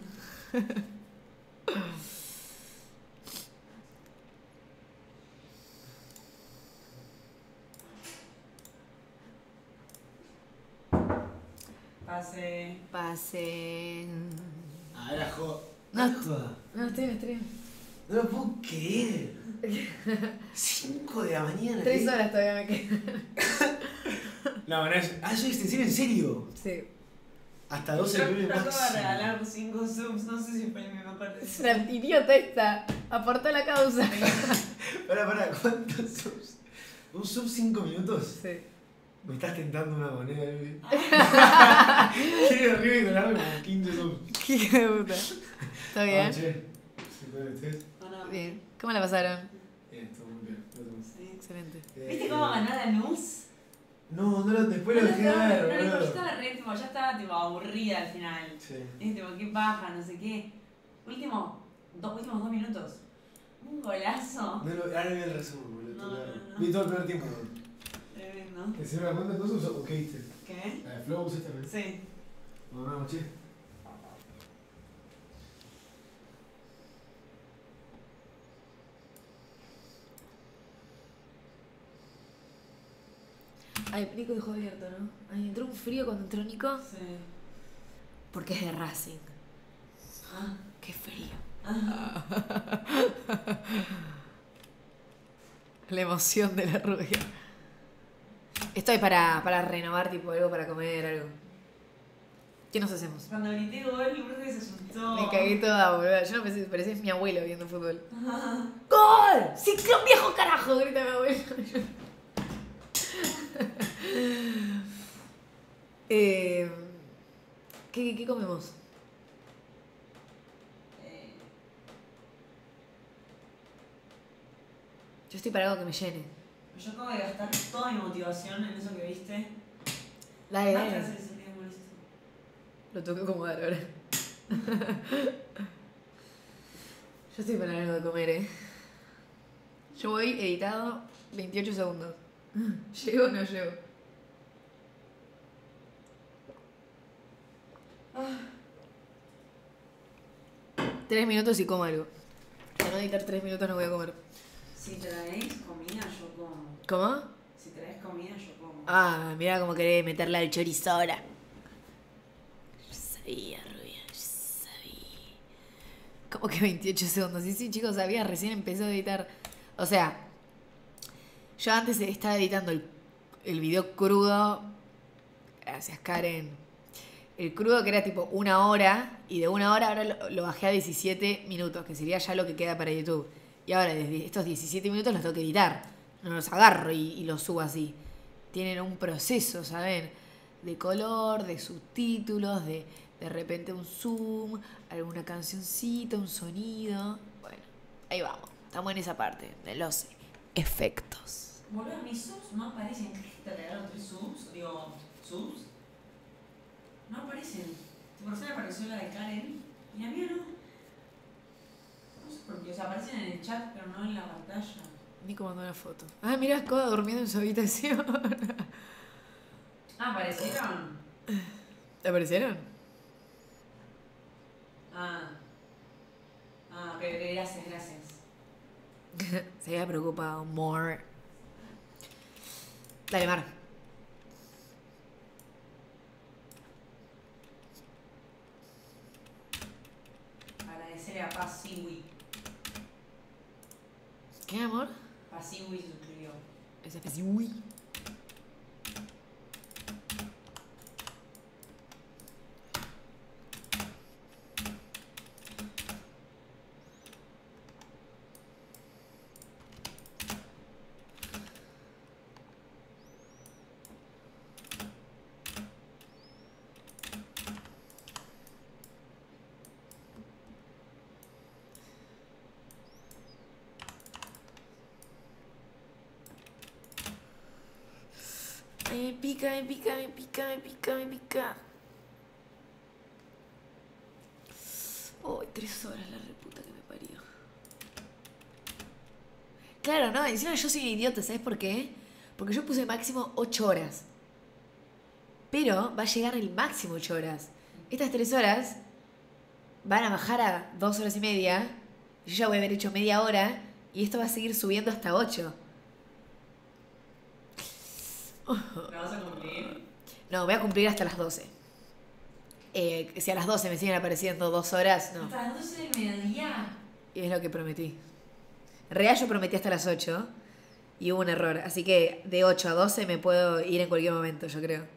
Pase. Pasen. Ahora, jo. No. Actúa. No, estoy en stream. No lo puedo creer. cinco de la mañana. Tres ¿eh? horas todavía me quedan. No, no es. Ah, soy extensión en serio. Sí. Hasta doce Yo el te máximo. acabo de regalar cinco subs. No sé si fue el mismo parte. Es una idiota esta. Aportó la causa. Pará, pará, ¿cuántos subs? ¿Un sub cinco minutos? Sí. Me estás tentando una moneda, Luis. Quiero arriba y donarme como quince subs. Qué hijo de puta. ¿Está bien? Ah, che. ¿Sí, puede ser? No, no. Bien. ¿Cómo la pasaron? Bien, estuvo muy bien. Lo tenemos. Sí. Excelente. Eh, ¿Viste cómo ganó la luz? No, no lo, después lo No, dejé no, ver, no, no, yo boludo. estaba re, tipo, ya estaba tipo aburrida al final. Sí. Y tipo, qué paja, no sé qué. Último, dos, últimos dos minutos. Un golazo. No, lo, ahora vi el resumen, boludo. No, tengo que no, verlo. no. Vi todo el primer tiempo, boludo. Tremendo. ¿Te sirve la cuenta entonces o qué viste? ¿Qué? La de Flow usaste también. Sí. No, no, che. Ay, Nico dejó abierto, ¿no? Ay, entró un frío cuando entró Nico. Sí. Porque es de Racing. Ah. Qué frío. Ah. La emoción de la rubia. Estoy para, para renovar, tipo, algo para comer, algo. ¿Qué nos hacemos? Cuando grité gol, Lourdes se asustó. Me cagué toda, boludo. Yo no pensé, parecía mi abuelo viendo fútbol. ¡Gol! ¡Ciclón viejo carajo! Grita mi abuelo. eh, ¿qué, ¿Qué comemos? Yo estoy para algo que me llene. Yo acabo de gastar toda mi motivación en eso que viste. Dale, Más te dale. hace sentir molesto. Lo tengo que acomodar ahora. Yo estoy para algo de comer, eh. Yo voy editado veintiocho segundos. ¿Llego o no llego? Tres minutos y como algo. Para no editar tres minutos no voy a comer. Si traes comida, yo como. ¿Cómo? Si traes comida, yo como. Ah, mira cómo querés meterle al chorizo ahora. Yo sabía, rubia, yo sabía. ¿Cómo que veintiocho segundos? Sí, sí, chicos, sabía, recién empezó a editar. O sea, yo antes estaba editando el, el video crudo. Gracias, Karen. El crudo que era tipo una hora. Y de una hora ahora lo, lo bajé a diecisiete minutos, que sería ya lo que queda para YouTube. Y ahora desde estos diecisiete minutos los tengo que editar. No los agarro y, y los subo así. Tienen un proceso, ¿saben? De color, de subtítulos, de de repente un zoom, alguna cancioncita, un sonido. Bueno, ahí vamos. Estamos en esa parte de los efectos. Boludo, mis subs no aparecen. ¿Te regalaron tres subs? Digo, subs. No aparecen. Por eso me apareció la de Karen y la mía no. No sé por qué. O sea, aparecen en el chat, pero no en la pantalla. Nico mandó una foto. Ah, mira, Coda durmiendo en su habitación. Ah, ¿aparecieron? ¿Te aparecieron? Ah. Ah, ok, ok, gracias, gracias. Se había preocupado. More. Dale, Mar. Agradecerle a Paz Siwi. ¿Qué, amor? Paz Siwi se suscribió. Esa especie. Uy. Ay, me pica, me pica, me pica, me pica, me pica. Oh, tres horas la reputa que me parió. Claro, no, encima yo soy un idiota, ¿sabes por qué? Porque yo puse máximo ocho horas. Pero va a llegar el máximo ocho horas. Estas tres horas van a bajar a dos horas y media. Yo ya voy a haber hecho media hora. Y esto va a seguir subiendo hasta ocho. ¿La vas a cumplir? No, voy a cumplir hasta las doce. Eh, si a las doce me siguen apareciendo dos horas, no. Hasta las doce del mediodía. Y es lo que prometí. En realidad yo prometí hasta las ocho y hubo un error. Así que de ocho a doce me puedo ir en cualquier momento, yo creo.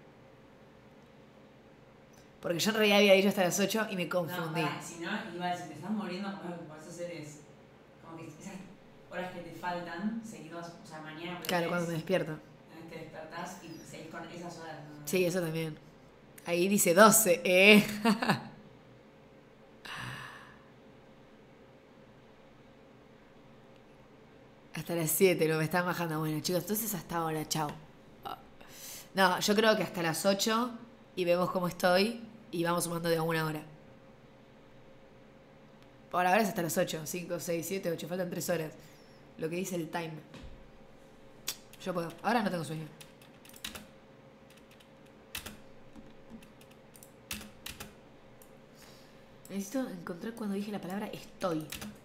Porque yo en realidad había dicho hasta las ocho y me confundí. No, pará, si no, igual, si te estás muriendo, lo que podés hacer es como que esas horas que te faltan, seguidos, o sea, mañana por Claro, cuando me despierto. te despertás y seguís con esas horas. ¿No? Sí, eso también. Ahí dice doce, ¿eh? Hasta las siete, lo me están bajando. Bueno, chicos, entonces hasta ahora, chao. No, yo creo que hasta las ocho y vemos cómo estoy y vamos sumando de a una hora. Por ahora es hasta las ocho, cinco, seis, siete, ocho, faltan tres horas. Lo que dice el time. Yo puedo. Ahora no tengo sueño. Necesito encontrar cuando dije la palabra estoy.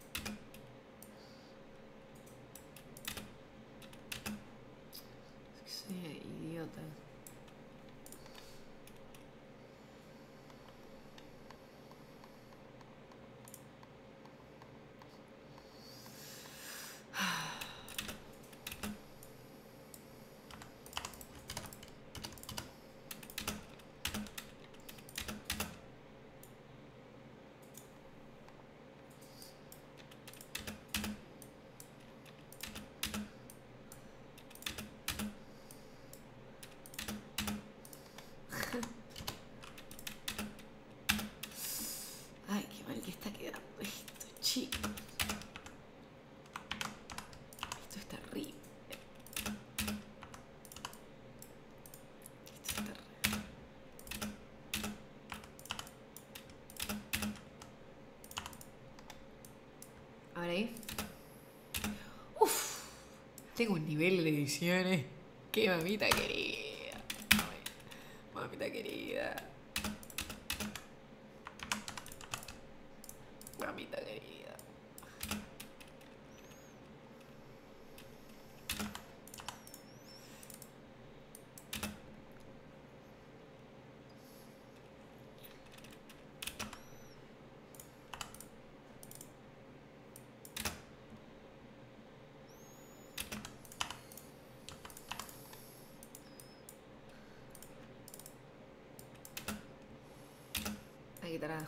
Es que soy idiota. Ahí. Uf. Tengo un nivel de ediciones. Qué mamita querida. Mamita querida. Mamita querida. Ahí estará.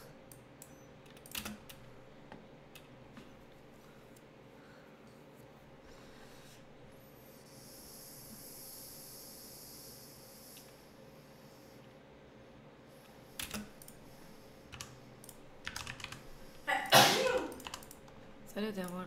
Salud, amor.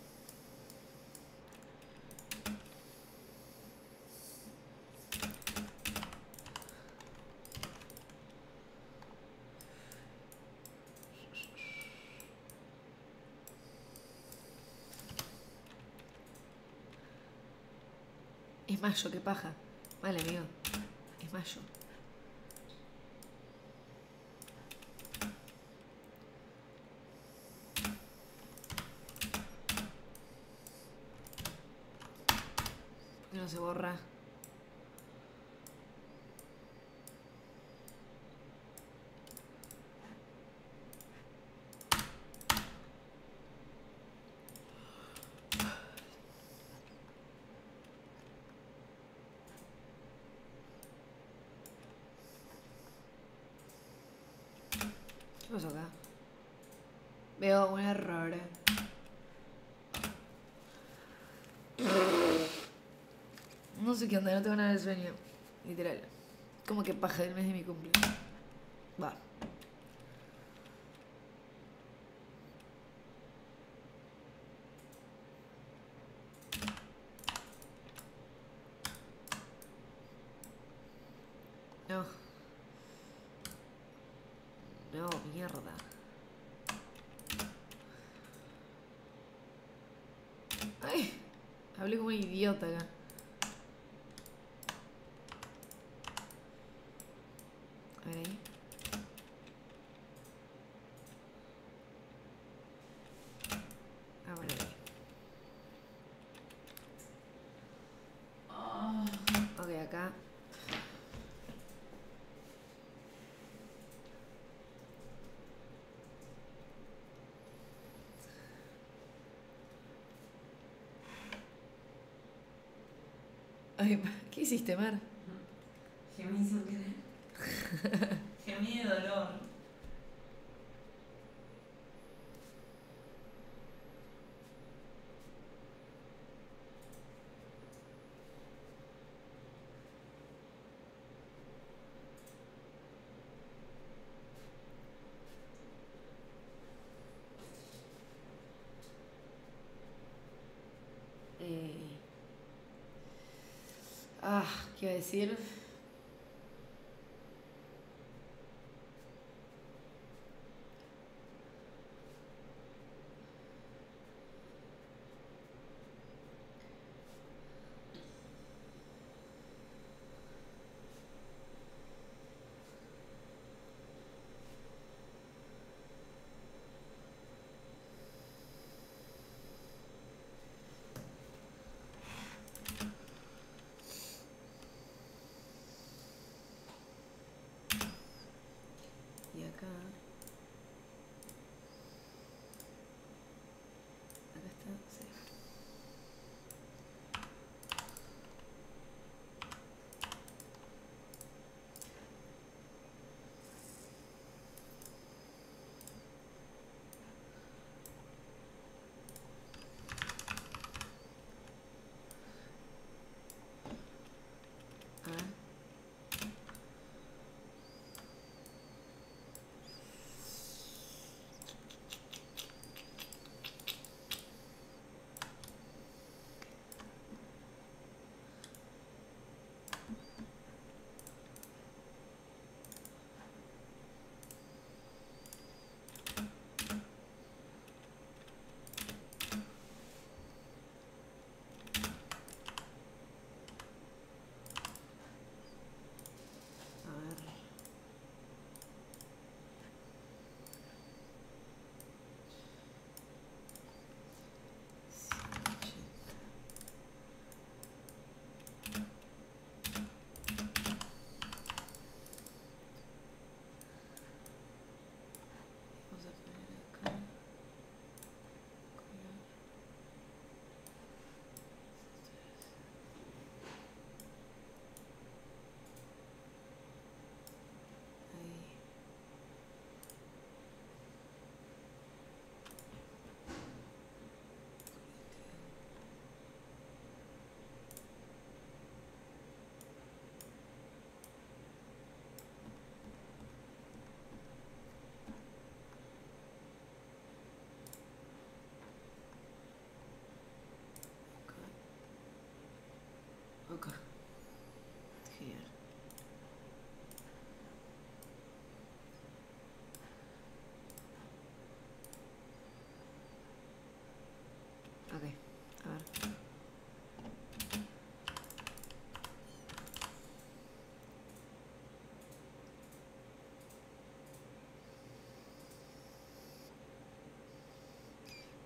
Es mayo, qué paja. Vale, amigo. Es mayo. ¿Por qué no se borra? ¿Qué pasó acá? Veo un error. No sé qué onda, no tengo nada de sueño. Literal. Como que paja del mes de mi cumpleaños. Va. No. No, mierda. Ay, hablé como un idiota acá. A ver ahí. Ah, bueno, ahí. Ok, acá. Ay, ¿qué hiciste, Mar? Gemí sin querer. Gemí de dolor. Eh... Ah, ¿qué iba a decir?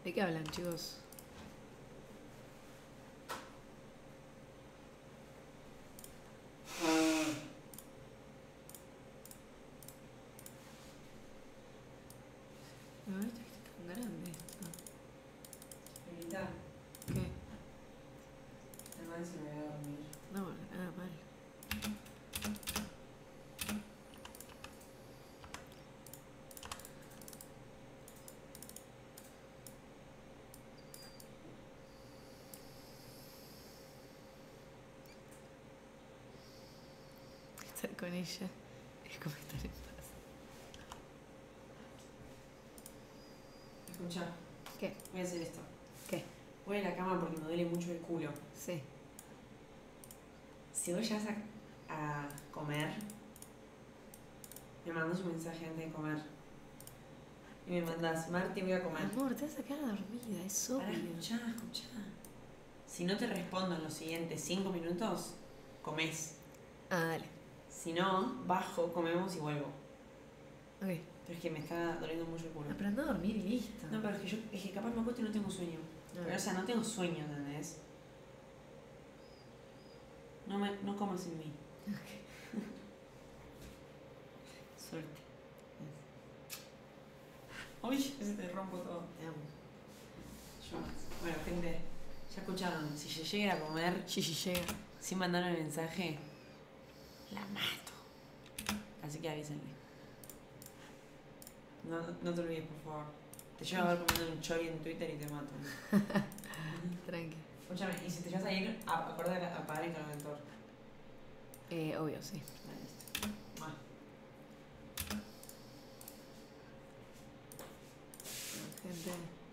¿De qué hablan, chicos? No, esto es tan grande esto. Evita, ¿Qué? además se me voy a dormir. No, nada mal. Estar con ella es como estar en paz. Escucha, ¿Qué? voy a hacer esto. ¿Qué? Voy a la cama porque me duele mucho el culo. Sí. Si vos llegas a, a comer, me mandas un mensaje antes de comer. Y me mandas, Marti, voy a comer. Amor, te vas a quedar dormida, es Pará, obvio. escuchá, escuchá. Si no te respondo en los siguientes cinco minutos, comés. Ah, dale. Si no, bajo, comemos y vuelvo. Ok. Pero es que me está doliendo mucho el culo. Ah, pero anda a dormir y listo. No, pero es que yo, es que capaz me acuesto y no tengo sueño. No. Pero, o sea, no tengo sueño, ¿entendés? No, me, no comas sin mí. Suerte. Uy, ese te rompo todo. Te amo. Yo. Bueno, gente, ya escucharon. Si se llega a comer Gigi llega. sin mandarme el mensaje, la mato. Así que avísenme. No, no te olvides, por favor. Te llevo a ver comiendo un chori en Twitter y te mato. Tranqui. Escúchame, y si te vas a ir, a- acuérdate de apagar el calefactor. Eh, obvio, sí. Dale, listo. Bueno. Gente.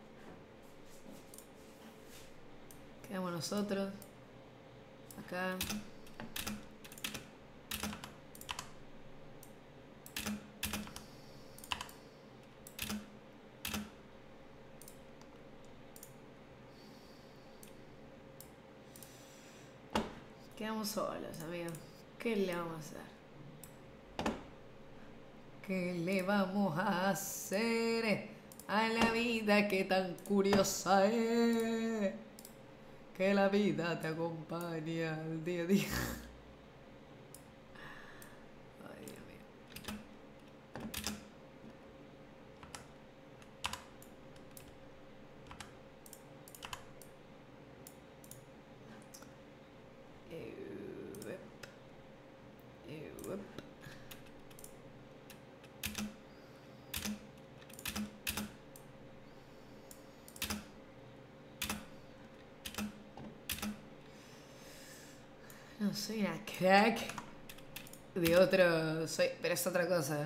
Quedamos nosotros. Acá. Quedamos solos, amigos. ¿Qué le vamos a hacer? ¿Qué le vamos a hacer a la vida que tan curiosa es? Que la vida te acompaña al día a día. Ay, Dios mío. Eh, ep. Eh, ep. No soy una crack de otro, soy, pero es otra cosa. ¿Eh?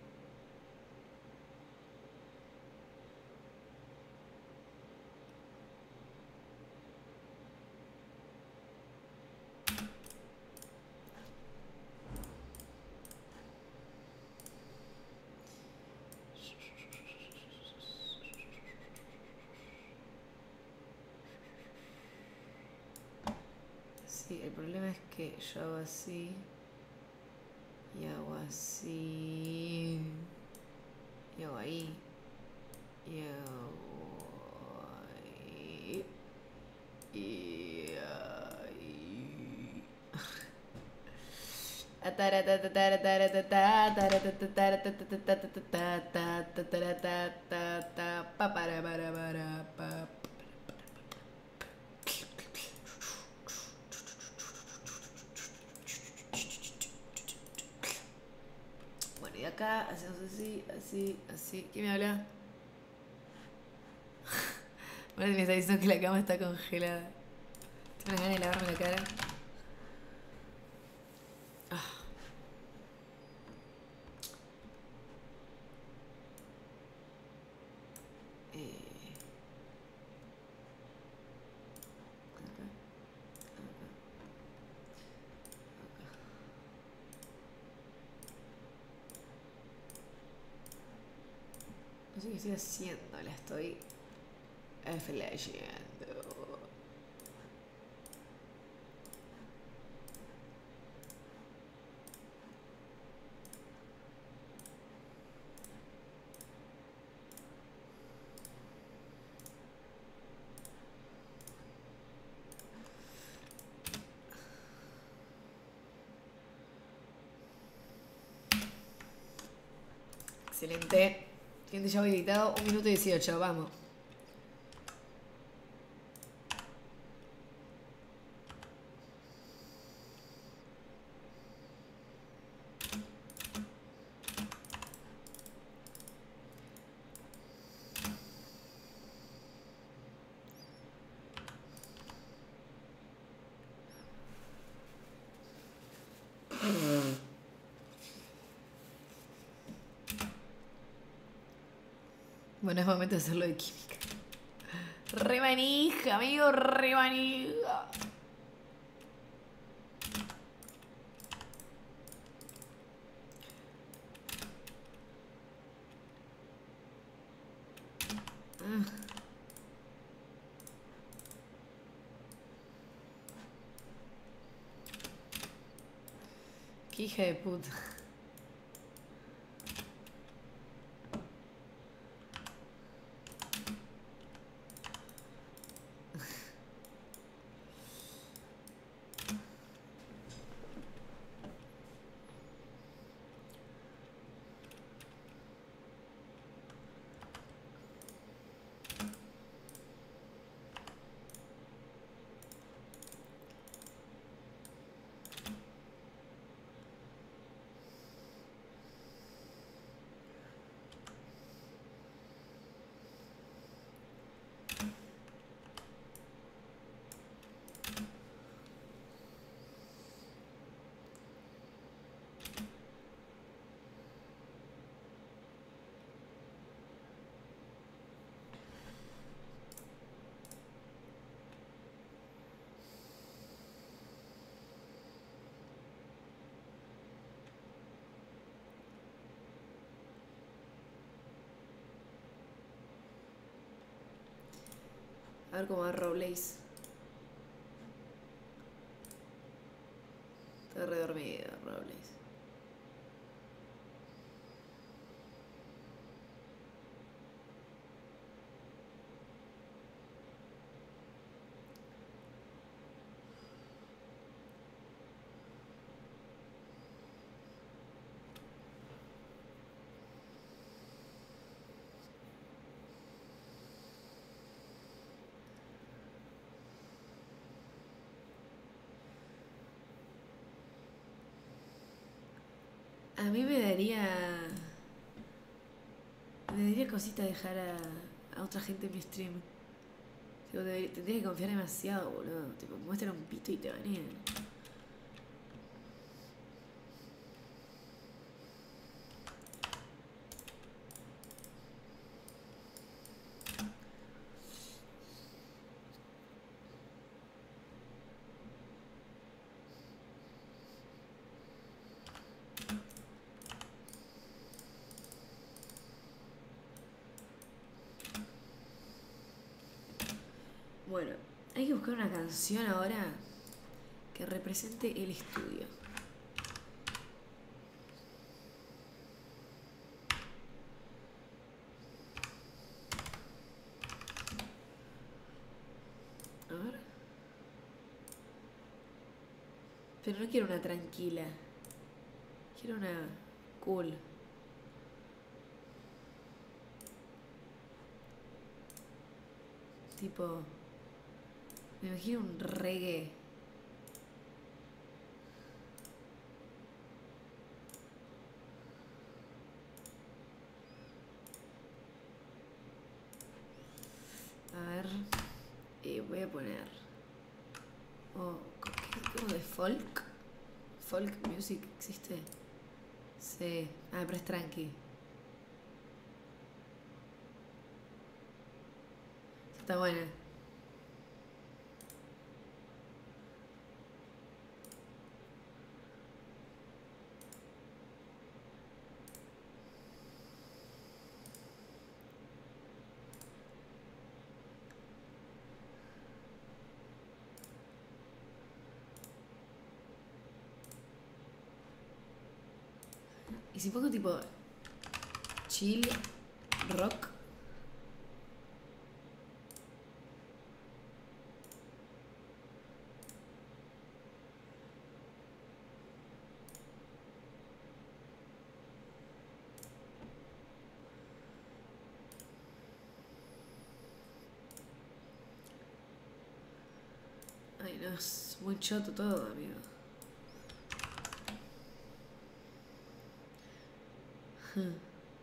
Sí, el problema es que yo hago así y hago así y hago ahí y hago ahí y ahí. Bueno, y acá hacemos así, así, así. ¿Quién me habla? Bueno, me está diciendo que la cama está congelada. Tengo una ganas de lavarme la cara. Ah. Eh. Acá. Acá. Acá. No sé qué estoy haciendo, la estoy flasheando. excelente. Gente, ya voy editado. Un minuto y dieciocho, vamos. Bueno, es momento de hacerlo de química. Re manija, amigo, re manija. Qué hija de puta. A ver cómo va Robles. Está re dormido, Robles. A mí me daría. Me daría cosita dejar a, a otra gente en mi stream. Tipo, debería- tendría que confiar demasiado, boludo. Tipo, muestran un pito y te banean. Bueno, hay que buscar una canción ahora que represente el estudio. A ver. Pero no quiero una tranquila. Quiero una cool. Tipo, me imagino un reggae. A ver. Y voy a poner. Oh, ¿qué tipo de folk? Folk music existe. Sí. Ah, pero es tranqui. Está buena. Y si pongo tipo chill, rock. no, es muy choto todo, amigo. Hmm.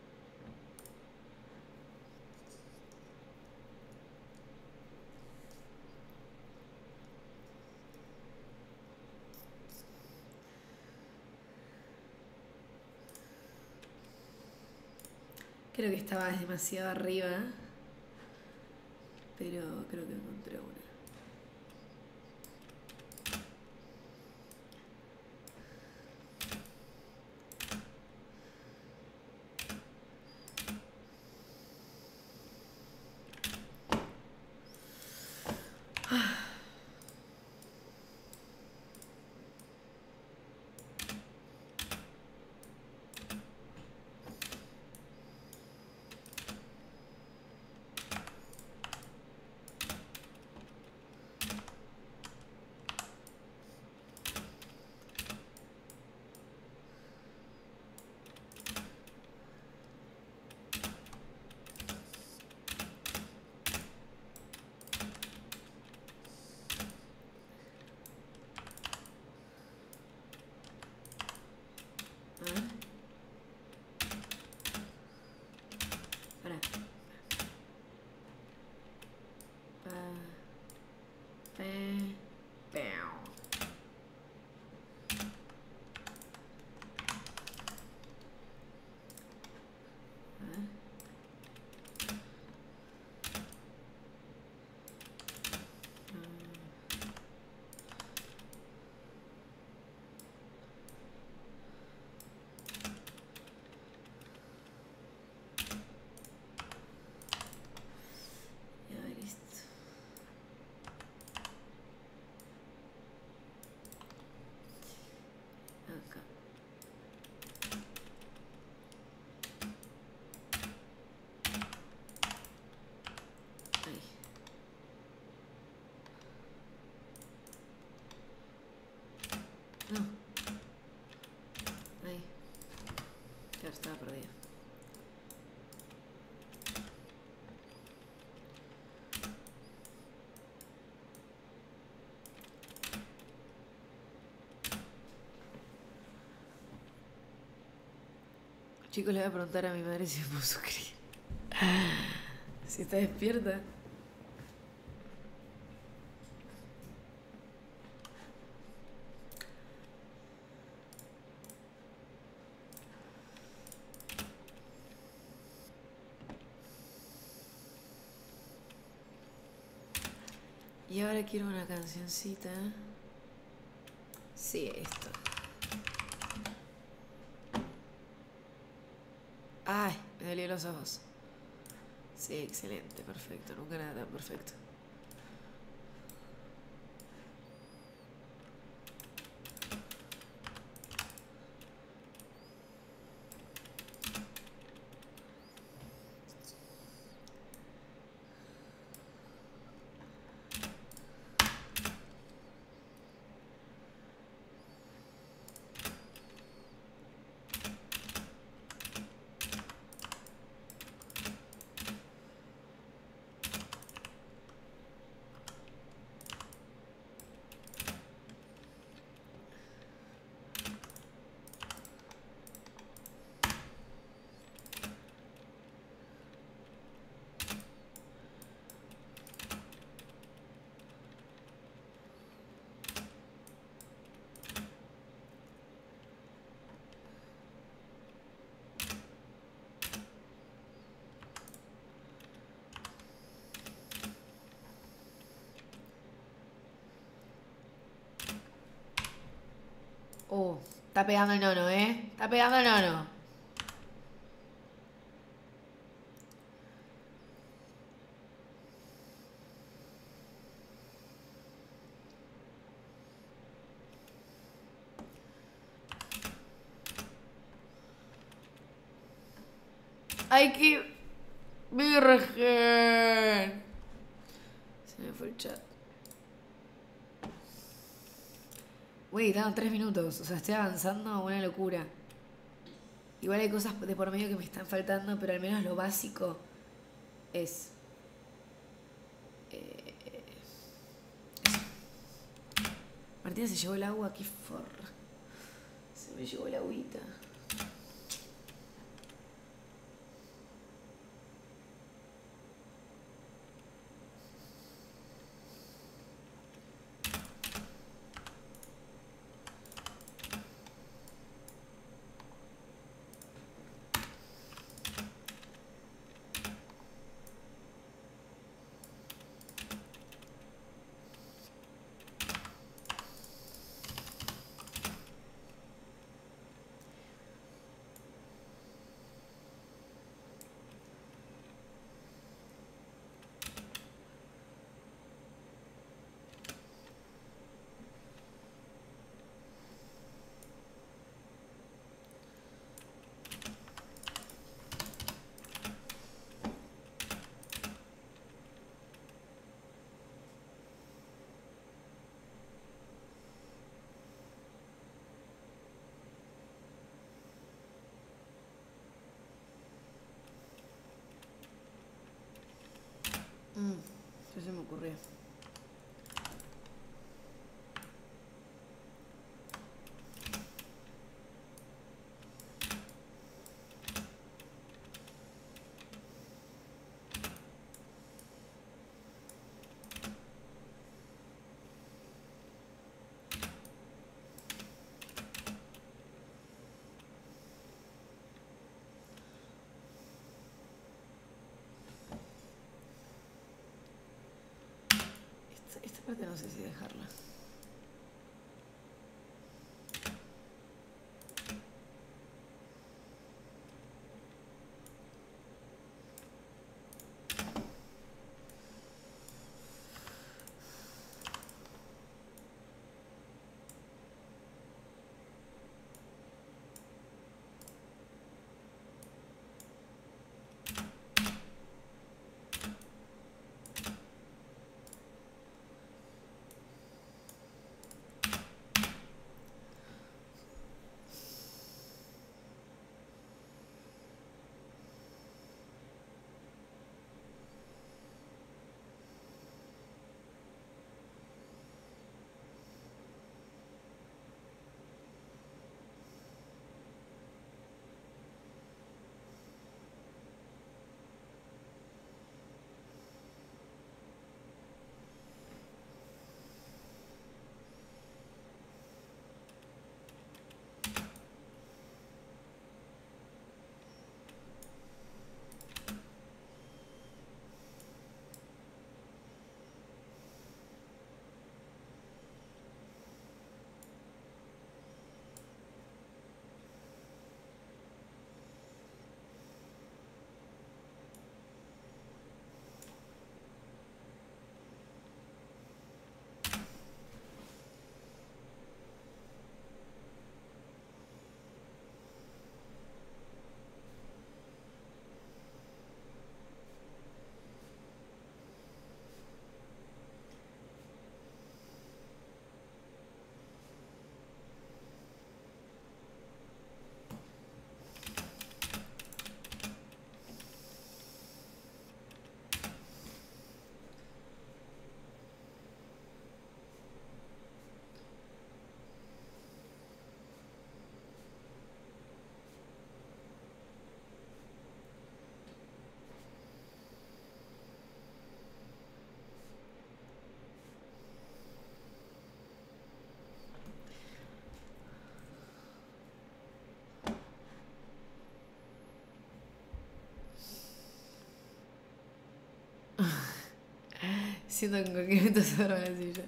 Creo que estaba demasiado arriba, pero creo que encontré una. No. Ahí. Ya estaba perdida. Chicos, le voy a preguntar a mi madre si me puedo suscribir. Si está despierta. Y ahora quiero una cancioncita. Sí, esto. Ay, me dolían los ojos. Sí, excelente, perfecto. Nunca nada tan perfecto. Uh, está pegando el nono, ¿eh? Está pegando el nono. ¡Ay, qué virgen! Se me fue el chat. Güey, dan tres minutos. O sea, estoy avanzando, una locura. Igual hay cosas de por medio que me están faltando, pero al menos lo básico es... Eh, Martina se llevó el agua, qué forra. Se me llevó el agüita. Mm, eso se me ocurrió. Esta, esta parte no sé si dejarla. Siento que en cualquier momento se duerme la silla.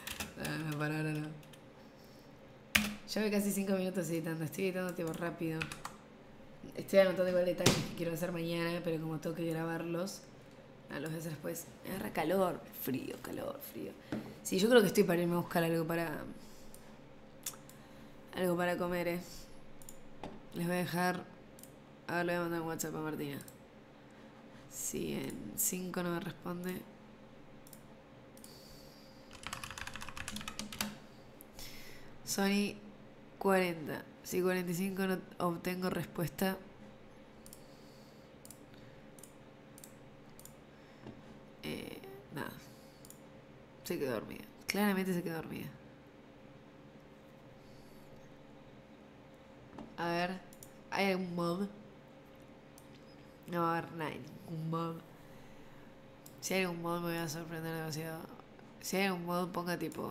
No, no, para ahora no. Llevo casi cinco minutos editando. Estoy editando tipo rápido. Estoy anotando igual detalles que quiero hacer mañana, pero como tengo que grabarlos, a los voy a hacer después. Me agarra calor, frío, calor, frío. Sí, yo creo que estoy para irme a buscar algo para... Algo para comer, eh. Les voy a dejar... Ahora le voy a mandar un WhatsApp a Martina. Si en cinco no me responde... Sony cuarenta. Si cuarenta y cinco no obtengo respuesta... Eh, nada. Se quedó dormida. Claramente se quedó dormida. ¿Hay algún mob? No va a haber nada, ningún mob. Si hay algún mod me voy a sorprender demasiado. Si hay algún mod ponga tipo...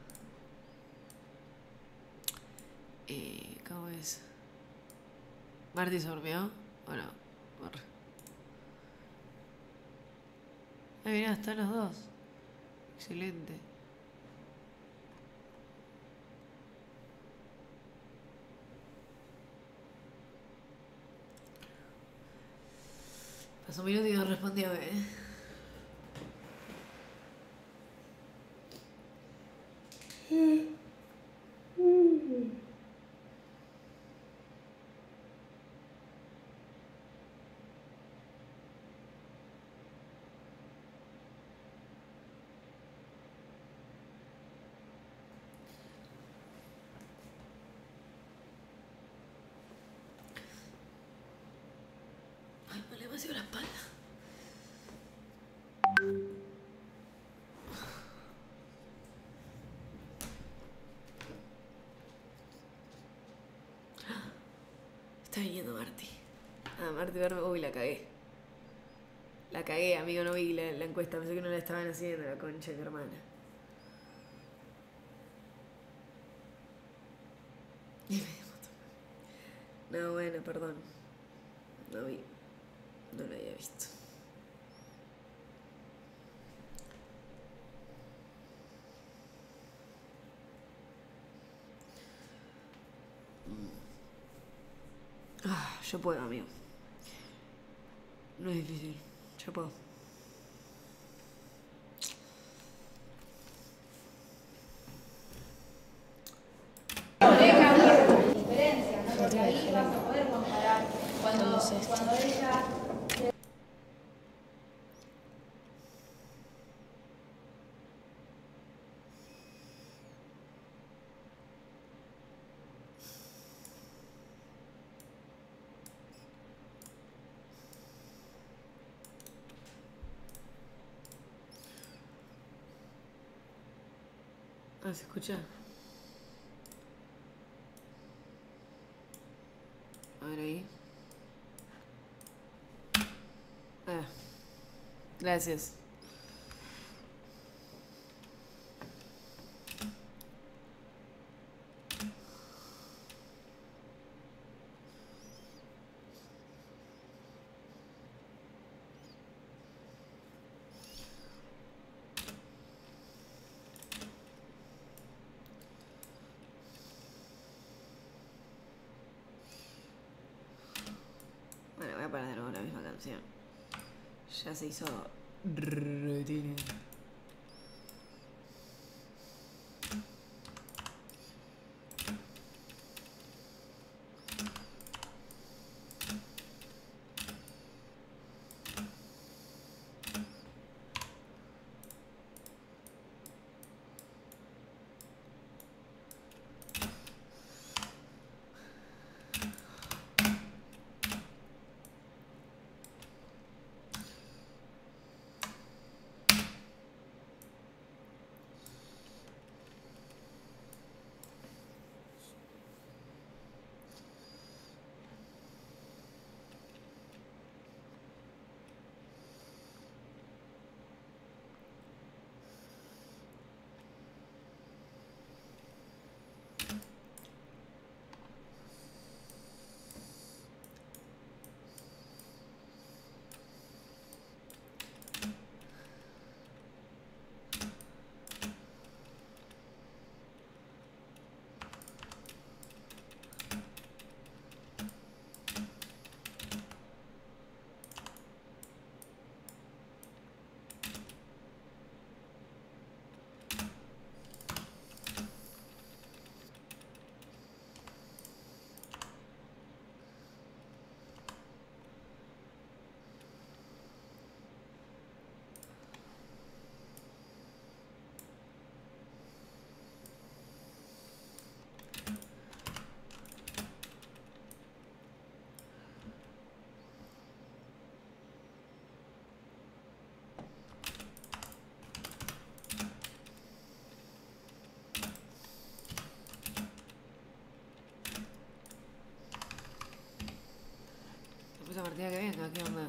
Eh, ¿Cómo es? ¿Marty se durmió? ¿O no? Borre. Ah, mirá, están los dos. Excelente. Pasó un minuto y no respondió, eh. Ay, me duele demasiado la espalda. Está viniendo Marty. Ah, Marty verme. Uy, la cagué. La cagué, amigo, no vi la, la encuesta. Pensé que no la estaban haciendo, la concha de mi hermana. No, bueno, perdón. No vi. No lo había visto. Ah, yo puedo, amigo. No es difícil. Yo puedo. Diferencias, ¿no? Porque ahí vas a poder comparar cuando, cuando ella... Ah, ¿se escucha? A ver ahí. Ah, gracias. Bueno, voy a parar de nuevo la misma canción. Ya se hizo rutina. partida que venga, ¿qué onda?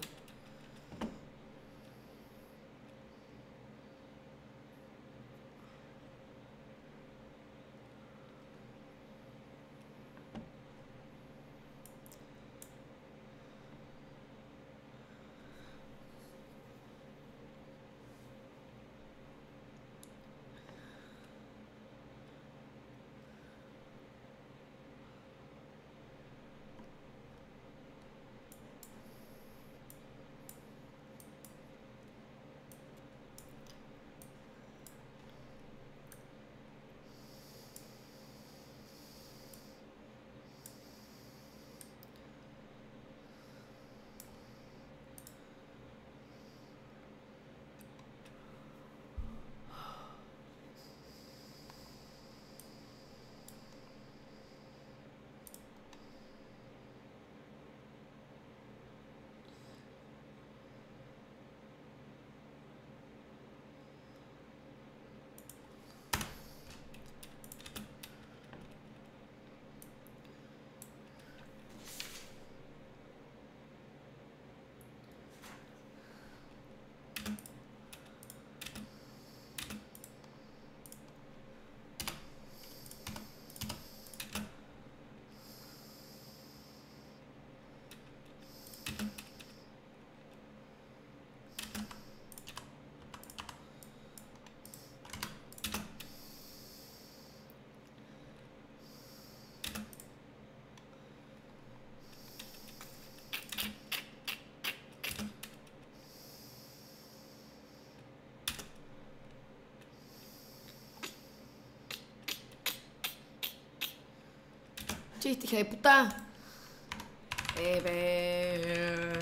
Chiste, hija de puta. Bebé.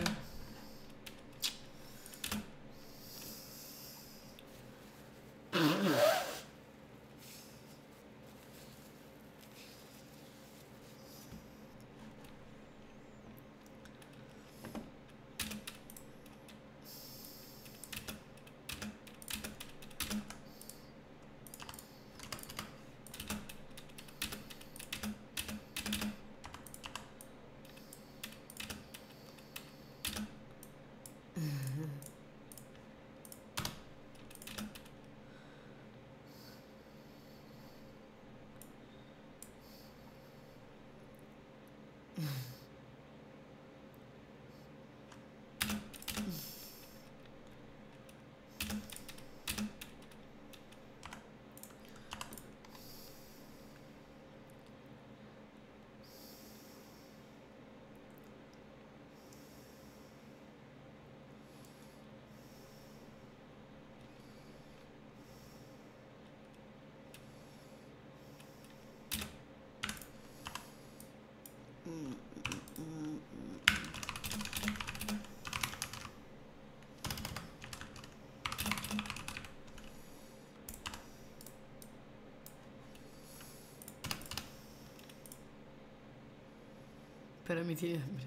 Para mí tiene hambre.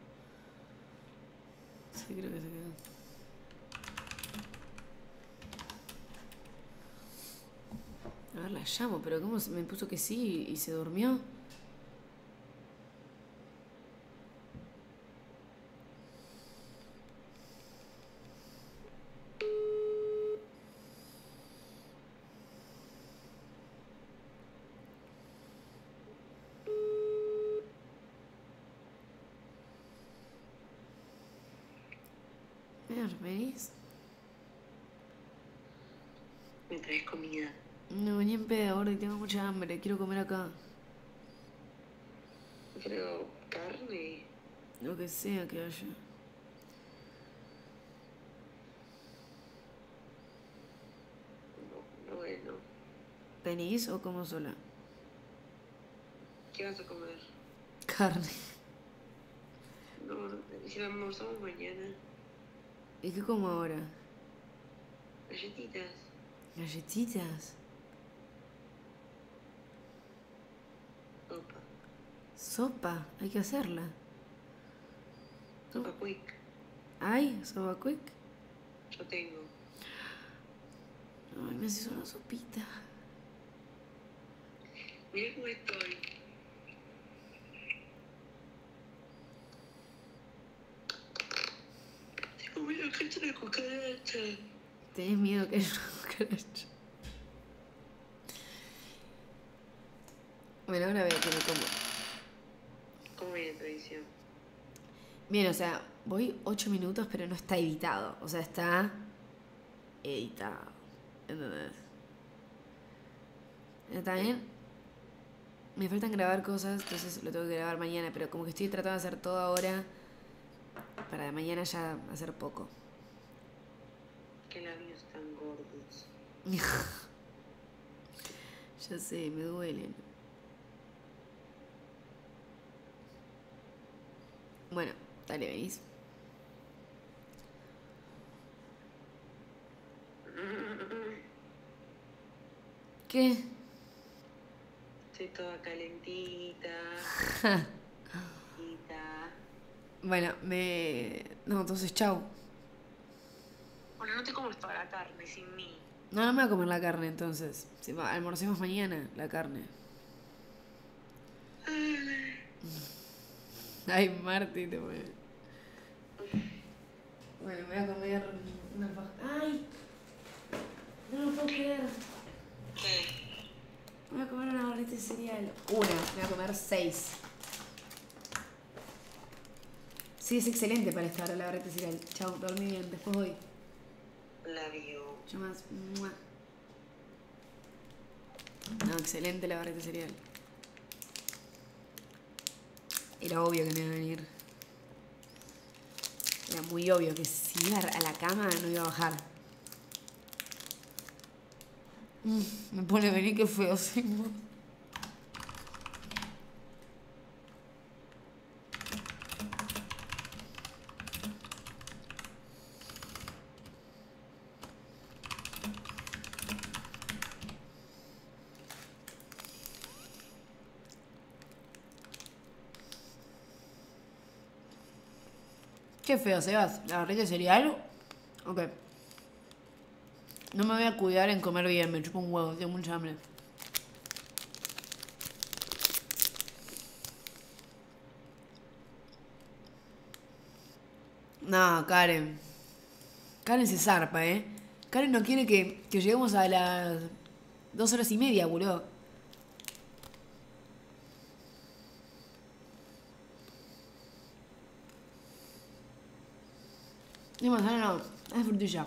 Sí, creo que se quedó. A ver, la llamo, pero ¿cómo se me puso que sí y se durmió? ¿Venís? ¿Me traes comida? No, ni en pedo, gordo, y tengo mucha hambre. Quiero comer acá. Pero, carne. Lo que sea que haya. No, no, bueno. ¿Venís o como sola? ¿Qué vas a comer? Carne. No, si la almorzamos mañana. ¿Y qué como ahora? Galletitas. ¿Galletitas? Sopa. Sopa, hay que hacerla. Sopa quick. ¿Hay sopa quick? Yo tengo. Ay, me haces una sopita. Mirá cómo estoy. Uy, acá está la cucaracha. Tenés miedo que haya una cucaracha. Bueno, ahora veo que me como. ¿Cómo viene tu edición? Bien, o sea, voy ocho minutos, pero no está editado. O sea, está editado. ¿Entendés? ¿Está bien? Me faltan grabar cosas, entonces lo tengo que grabar mañana, pero como que estoy tratando de hacer todo ahora para mañana ya hacer poco. Qué labios tan gordos. Ya sé, me duelen. Bueno, dale, venís. ¿Qué? Estoy toda calentita. Calentita. Bueno, me... No, entonces chau. Bueno, no te comes toda la carne sin mí. No, no me voy a comer la carne entonces. Si va- almorcemos mañana la carne. Ay, Marti, te voy. Bueno, me voy a comer una paja. ¡Ay! No lo puedo creer. ¿Qué? Me voy a comer una barrita de cereal. Una, me voy a comer seis. Sí, es excelente para esta hora la barrita de cereal. Chau, dormí bien, después voy. Labio. Yo más. ¡Mua! No, excelente la barrita de cereal. Era obvio que no iba a venir. Era muy obvio que si iba a la cama no iba a bajar. Mm, me pone a venir que feo, sí. Qué feo, Sebas. ¿La barrita de cereal? Ok. No me voy a cuidar en comer bien, me chupo un huevo, tengo mucha hambre. No, Karen. Karen se zarpa, ¿eh? Karen no quiere que, que lleguemos a las dos horas y media, boludo. No, manzana no, es frutilla.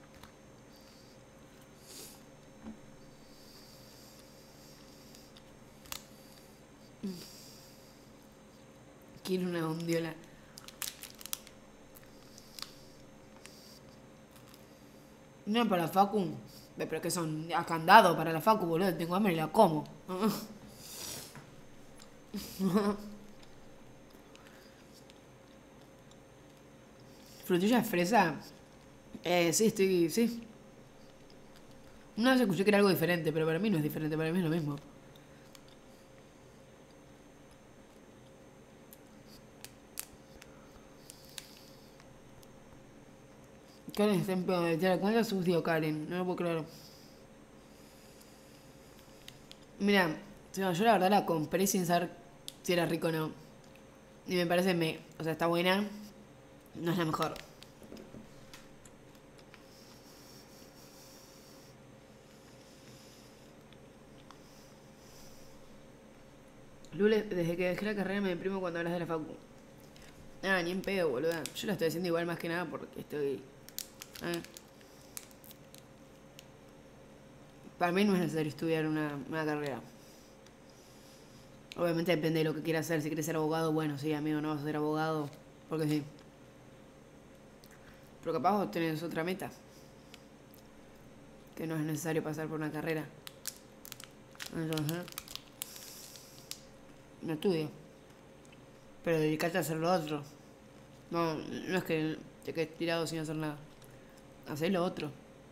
Quiero una bondiola. No, para la Facu. Pero que son a candado para la Facu, boludo. Tengo hambre y la como. ¿Frutilla de fresa? Eh, sí, estoy... sí. Una vez escuché que era algo diferente, pero para mí no es diferente, para mí es lo mismo. Karen está en pedo de tela. ¿Cuánto sucio, Karen? No lo puedo creer. Mira, yo la verdad la compré sin saber si era rico o no. Y me parece, me, o sea, está buena. No es la mejor. Lule, desde que dejé la carrera me deprimo cuando hablas de la facu. Ah, ni en pedo, boluda. Yo la estoy haciendo igual más que nada porque estoy... Eh. Para mí no es necesario estudiar una, una carrera. Obviamente depende de lo que quieras hacer. Si quieres ser abogado, bueno, sí, amigo, no vas a ser abogado. Porque sí. Pero capaz vos tenés otra meta. Que no es necesario pasar por una carrera. Entonces... no estudio. Pero dedicate a hacer lo otro. No, no es que te quedes tirado sin hacer nada. Hacé lo otro.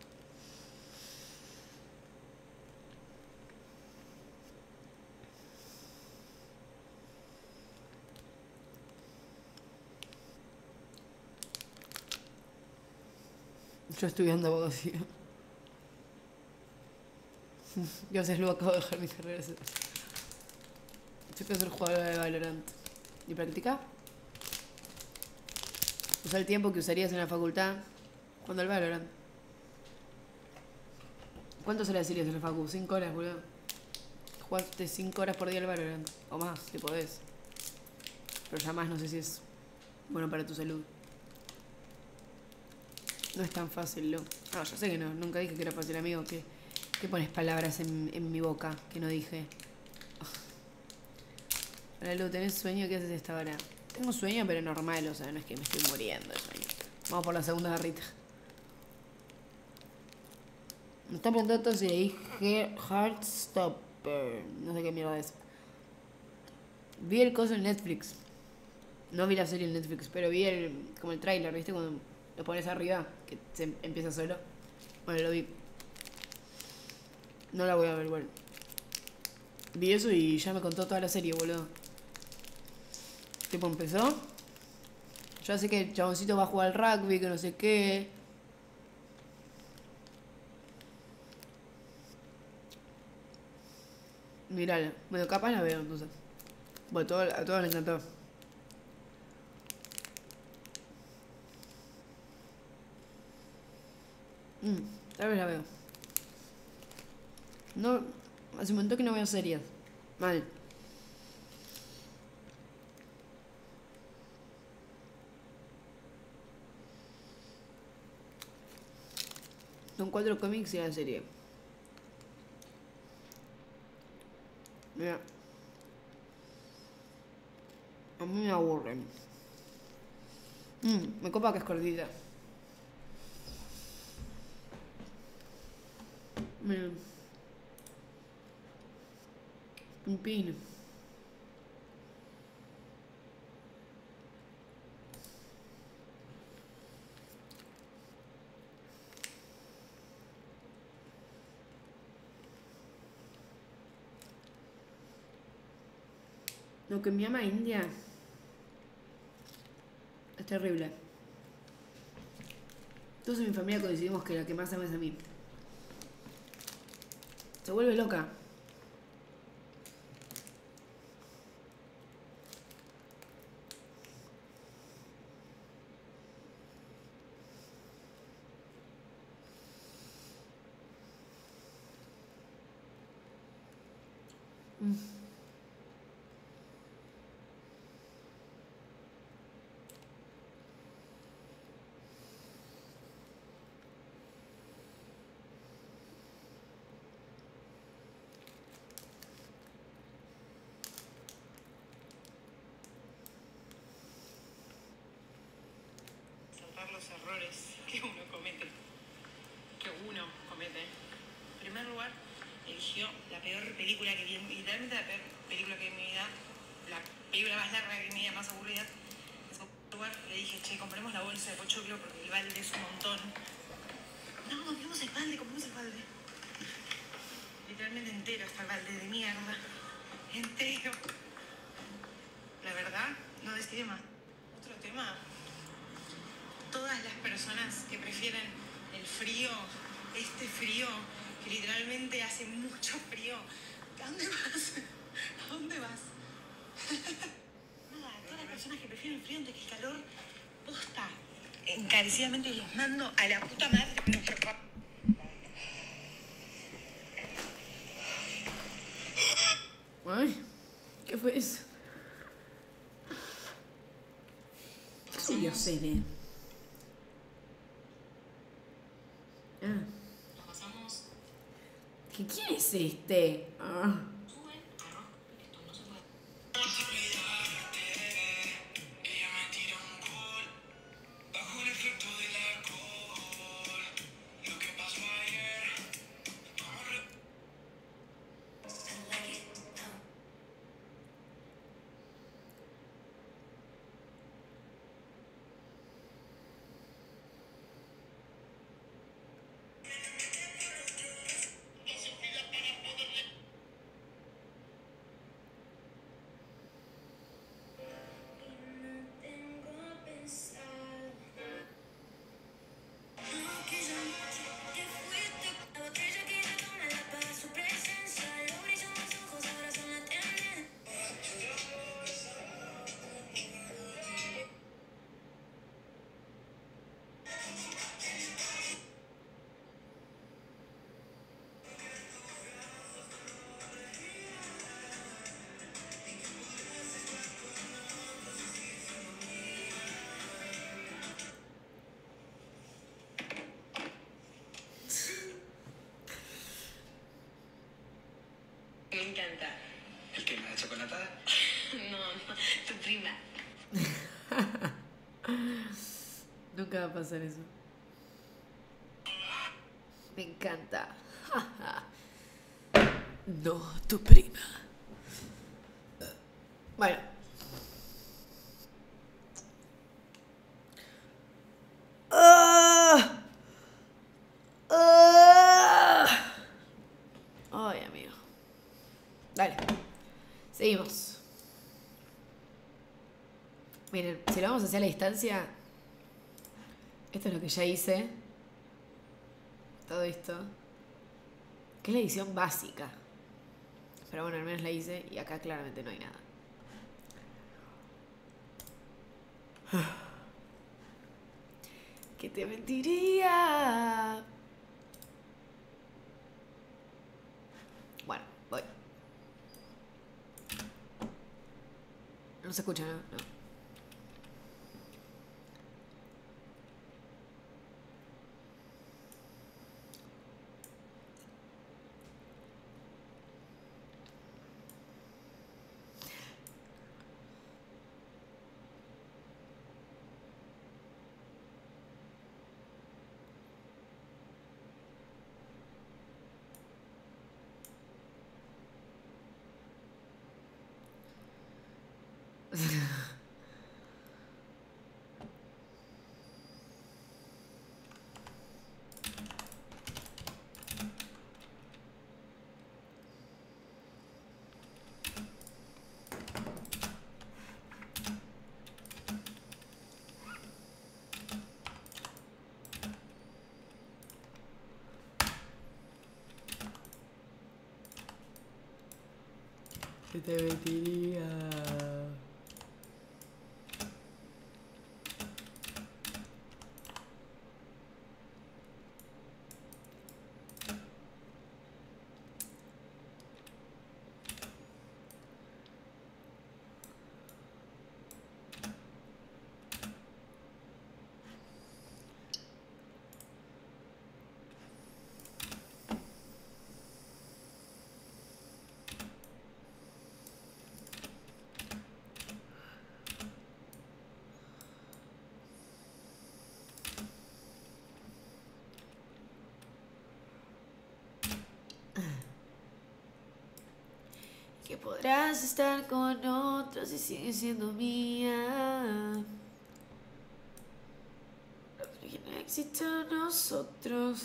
Yo estudiando abogacía. Yo sé, luego acabo de dejar mi carrera. Yo quiero ser jugadora de Valorant. ¿Y practica? Usa el tiempo que usarías en la facultad cuando el Valorant. ¿Cuántas horas serías en la facu? Cinco horas, boludo. Jugaste cinco horas por día al Valorant. O más, si podés. Pero ya más no sé si es bueno para tu salud. No es tan fácil, lo. No, yo sé que no. Nunca dije que era fácil, amigo. ¿Qué, qué pones palabras en, en mi boca que no dije? Hola, Lu, ¿tenés sueño? ¿Qué haces a esta hora? Tengo sueño, pero normal. O sea, no es que me estoy muriendo de sueño. Vamos por la segunda garrita. Me están preguntando si le dije Heartstopper. No sé qué mierda es. Vi el coso en Netflix. No vi la serie en Netflix, pero vi el como el tráiler, ¿viste? Cuando lo pones arriba, que se empieza solo. Bueno, lo vi. No la voy a ver igual. Vi eso y ya me contó toda la serie, boludo. Tipo, empezó. Ya sé que el chaboncito va a jugar al rugby, que no sé qué. Mirala. Bueno, capaz la veo entonces. Bueno, todo, a todos les encantó. Mm, tal vez la veo. No, hace un montón que no veo series. Mal. Son cuatro cómics y la serie. Mira. A mí me aburren. Mm, me copa que es cortita. Mira. Un pino. Lo que me ama India es terrible. Todos en mi familia coincidimos que la que más ama es a mí. Se vuelve loca. Mm. Saltar los errores que uno comete. Que uno comete. En primer lugar, eligió la peor película que vi, en- literalmente la peor película que vi en mi vida, la película más larga que vi en mi vida, más aburrida. En segundo lugar, le dije, che, compremos la bolsa de pochoclo porque el balde es un montón. No, compremos el balde, compremos el balde. Literalmente entero está el balde de mierda. Entero. La verdad, no decidí más. Otro tema. Todas las personas que prefieren el frío, este frío, que literalmente hace mucho frío. ¿A dónde vas? ¿A dónde vas? Nada, todas las personas que prefieren el frío antes que el calor, posta. Encarecidamente les mando a la puta madre, pero por favor. Ay, ¿qué fue eso? Sí, yo sé, ¿eh? Ah. Nos pasamos. ¿Qué, ¿Quién es este? Ah. Suben, arroz, esto no se puede. tu prima. Nunca va a pasar eso. Me encanta. No, tu prima. Bueno. Ah. Ah. Ay, amigo. Dale. Seguimos. Miren, si lo vamos a hacer a la distancia, esto es lo que ya hice. Todo esto. Que es la edición básica. Pero bueno, al menos la hice y acá claramente no hay nada. ¿Qué te mentiría? Bueno, voy. No se escucha, ¿no? No. ¿Qué te mentiría? Que podrás estar con otros y sigues siendo mía. Porque no existe nosotros.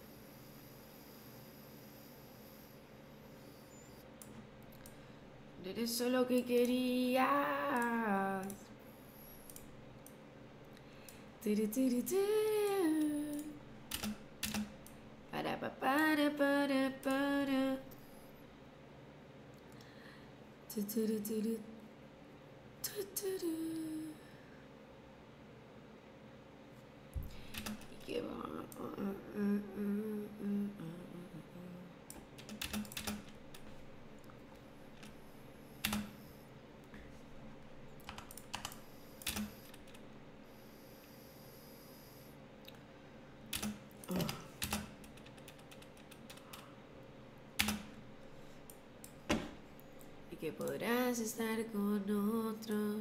No eres solo lo que querías. Tiri, tiri, tiri. Para, pa, para, para, para. Tu, tu, tu, tu, tu, tu, tu. Y que va. Que podrás estar con otro.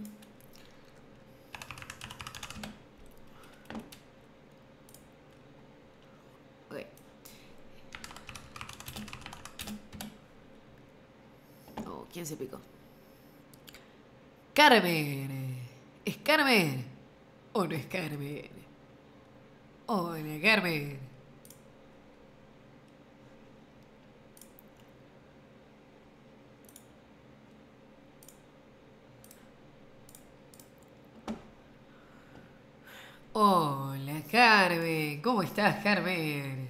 Ok. Oh, ¿quién se picó? Carmen. ¿Es Carmen? ¿O no es Carmen? Hola, Carmen. Hola, Carmen. ¿Cómo estás, Carmen?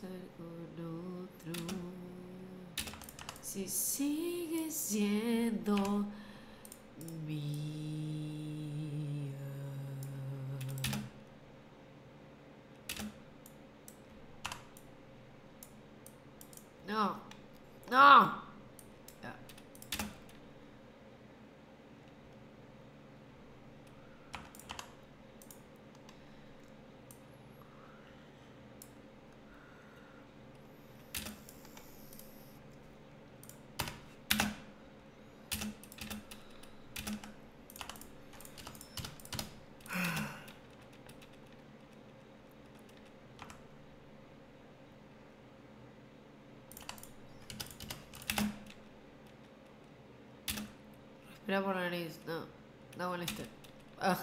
estar con otro. Si sigue siendo mía. No, no. Ya. Respira por la nariz, no, no moleste. Ah.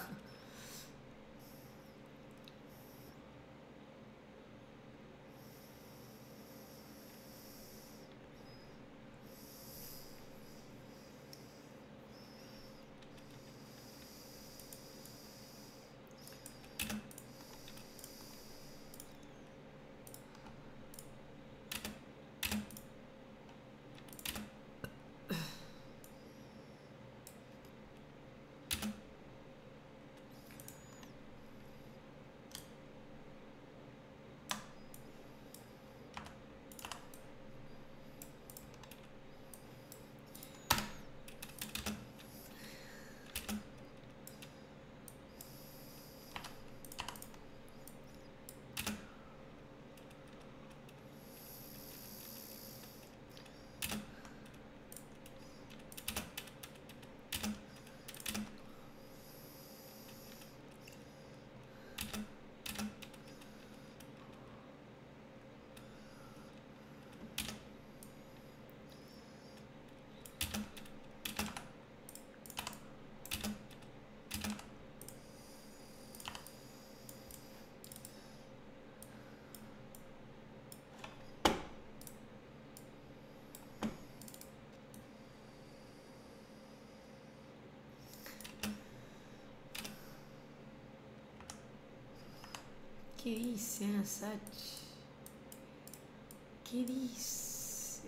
¿Qué dice Ana Sach? ¿Qué dice?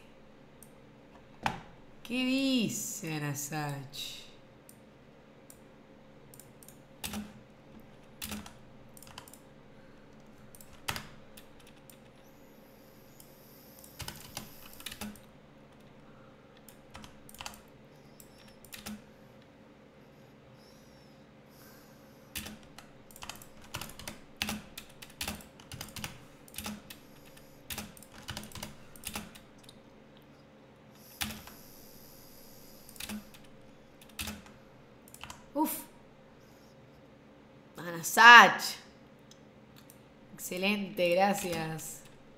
¿Qué dice Ana Sach? Uf. Ana Sach. Excelente, gracias.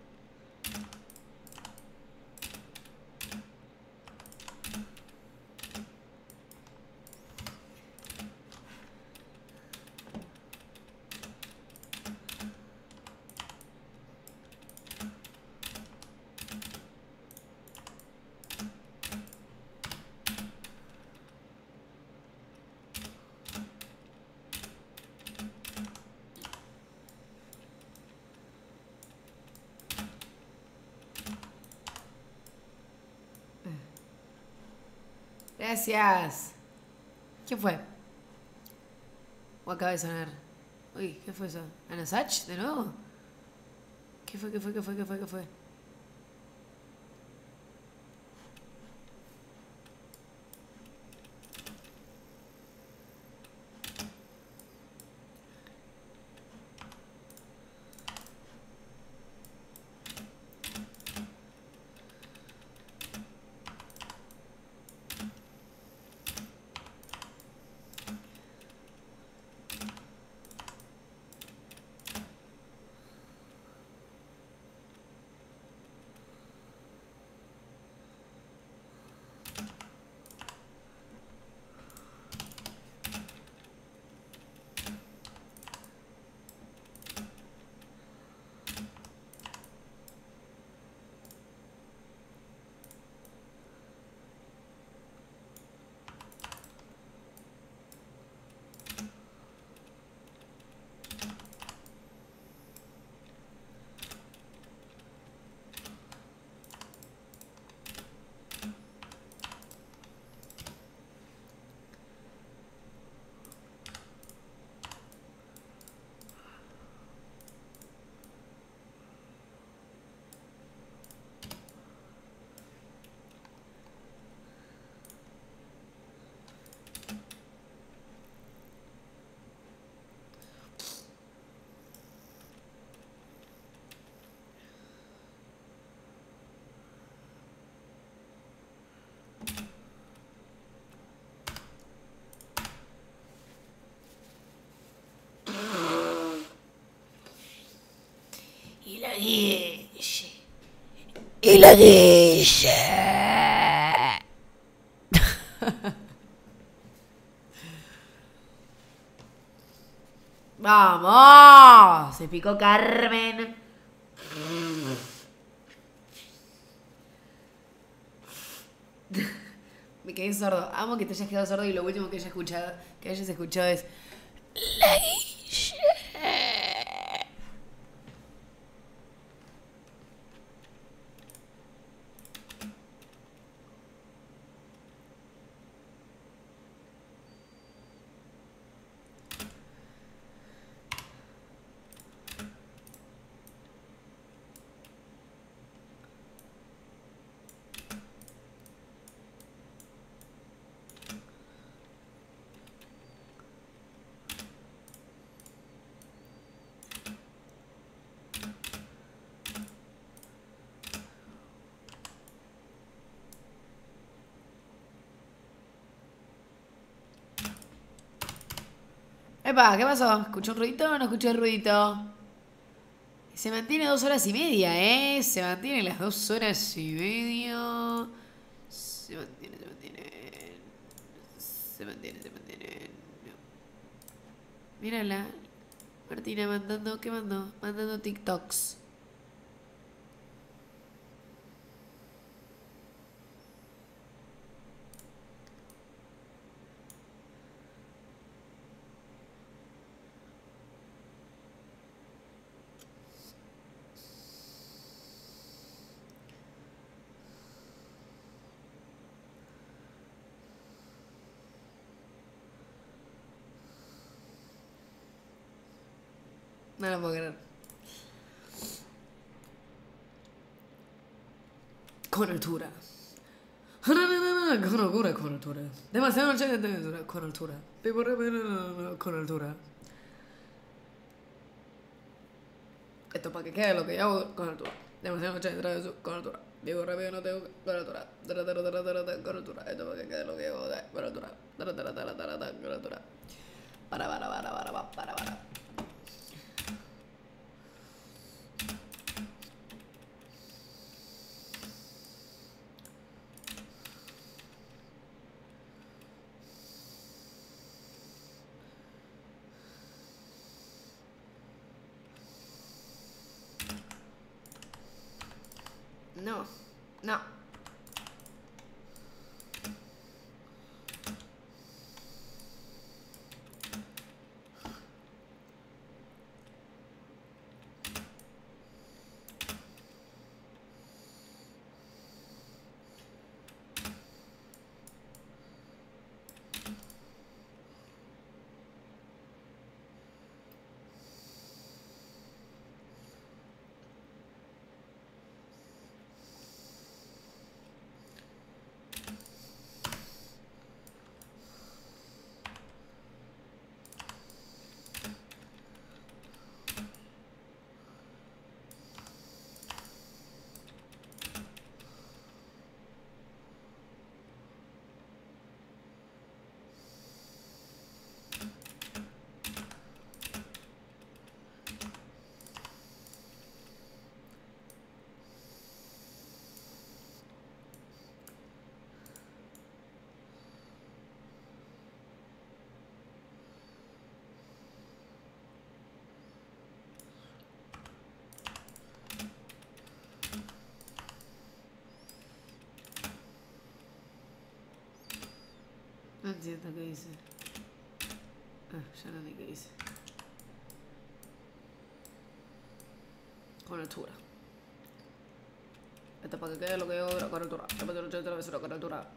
Gracias. ¿Quién fue? O acaba de sonar. Uy, ¿qué fue eso? ¿Ana Sach de nuevo? ¿Qué fue, qué fue, qué fue, qué fue, qué fue? guille. Y la guille. ¡Vamos! Se picó Carmen. Me quedé sordo. Amo que te hayas quedado sordo y lo último que hayas escuchado, que hayas escuchado es la guille. Epa, ¿qué pasó? ¿Escuchó un ruidito o no escuchó el ruidito? Se mantiene dos horas y media, ¿eh? Se mantiene las dos horas y media. Se mantiene, se mantiene. Se mantiene, se mantiene. Mírala. Martina mandando, ¿qué mandó? Mandando TikToks. No lo puedo creer. Con altura. Con altura, con altura. Demasiado noche de altura, con altura. Con altura. Esto para que quede lo que yo hago con altura. Demasiado noche de traje con altura. Digo rápido, no tengo con altura. Con altura. Esto para que quede lo que yo hago con altura. Con altura. Para, para, para, para, para, para, para. No, no. No entiendo qué dice. Ah, ya no sé qué dice. Con altura. Esto para que quede lo que yo hago con altura. Esto para que yo hago con altura.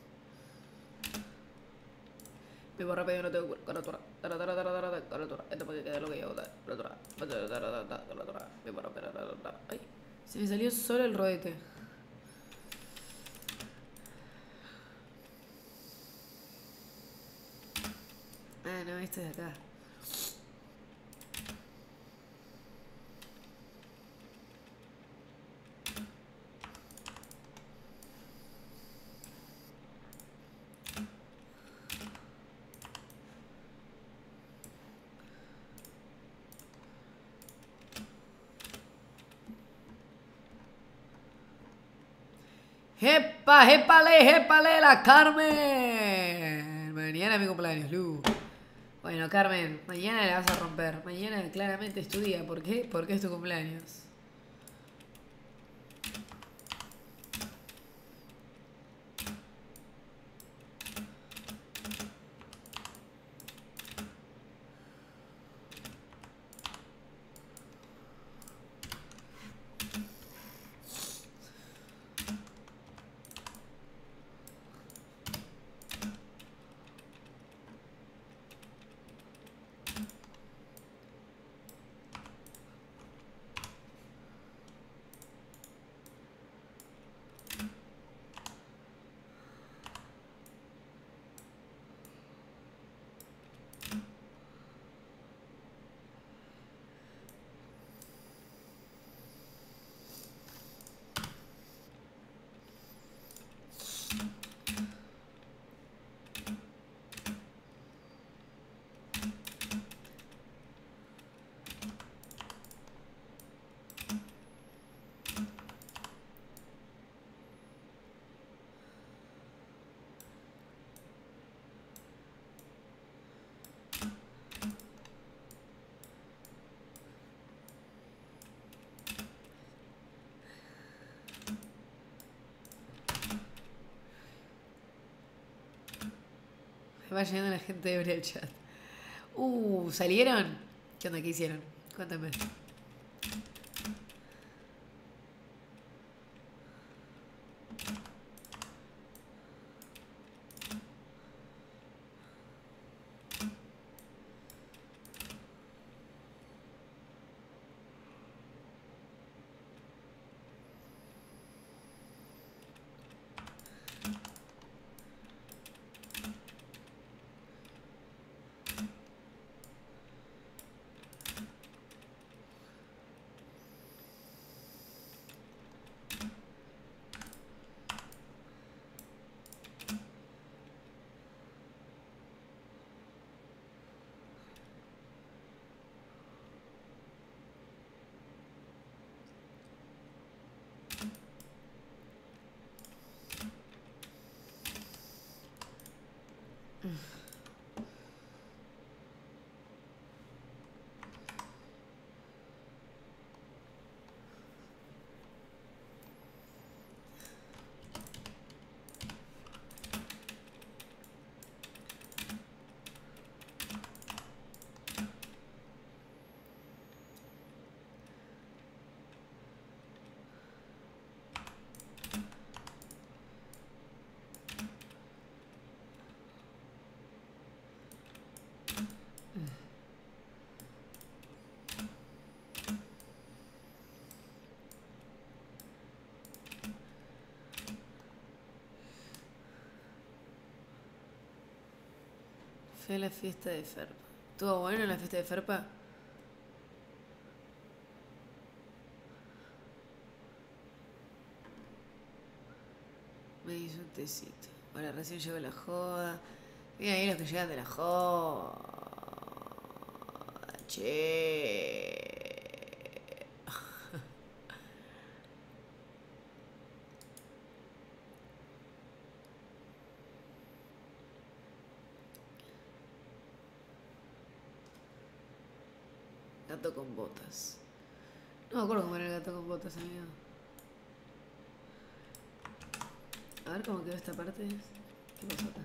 Vivo rápido y no tengo con altura. Con altura. Esto para que quede lo que yo hago con altura. Con altura. Vivo rápido. Ay, se me salió solo el rodete. Ah, no, este de acá. ¡Epa, épale, épale, la Carmen! Mañana es mi cumpleaños, Lu. Bueno, Carmen, mañana la vas a romper. Mañana claramente es tu día. ¿Por qué? Porque es tu cumpleaños. Me va llegando la gente de ver el chat. Uh, ¿salieron? ¿Qué onda? ¿Qué hicieron? Cuéntame. Fui a la fiesta de Ferpa. ¿Estuvo bueno la fiesta de Ferpa? Me hizo un tecito. Ahora recién llegó la joda. Mira ahí los que llegan de la joda. Che. Gato con botas. No me acuerdo cómo era el gato con botas, amigo. A ver cómo quedó esta parte. ¿Qué pasó acá?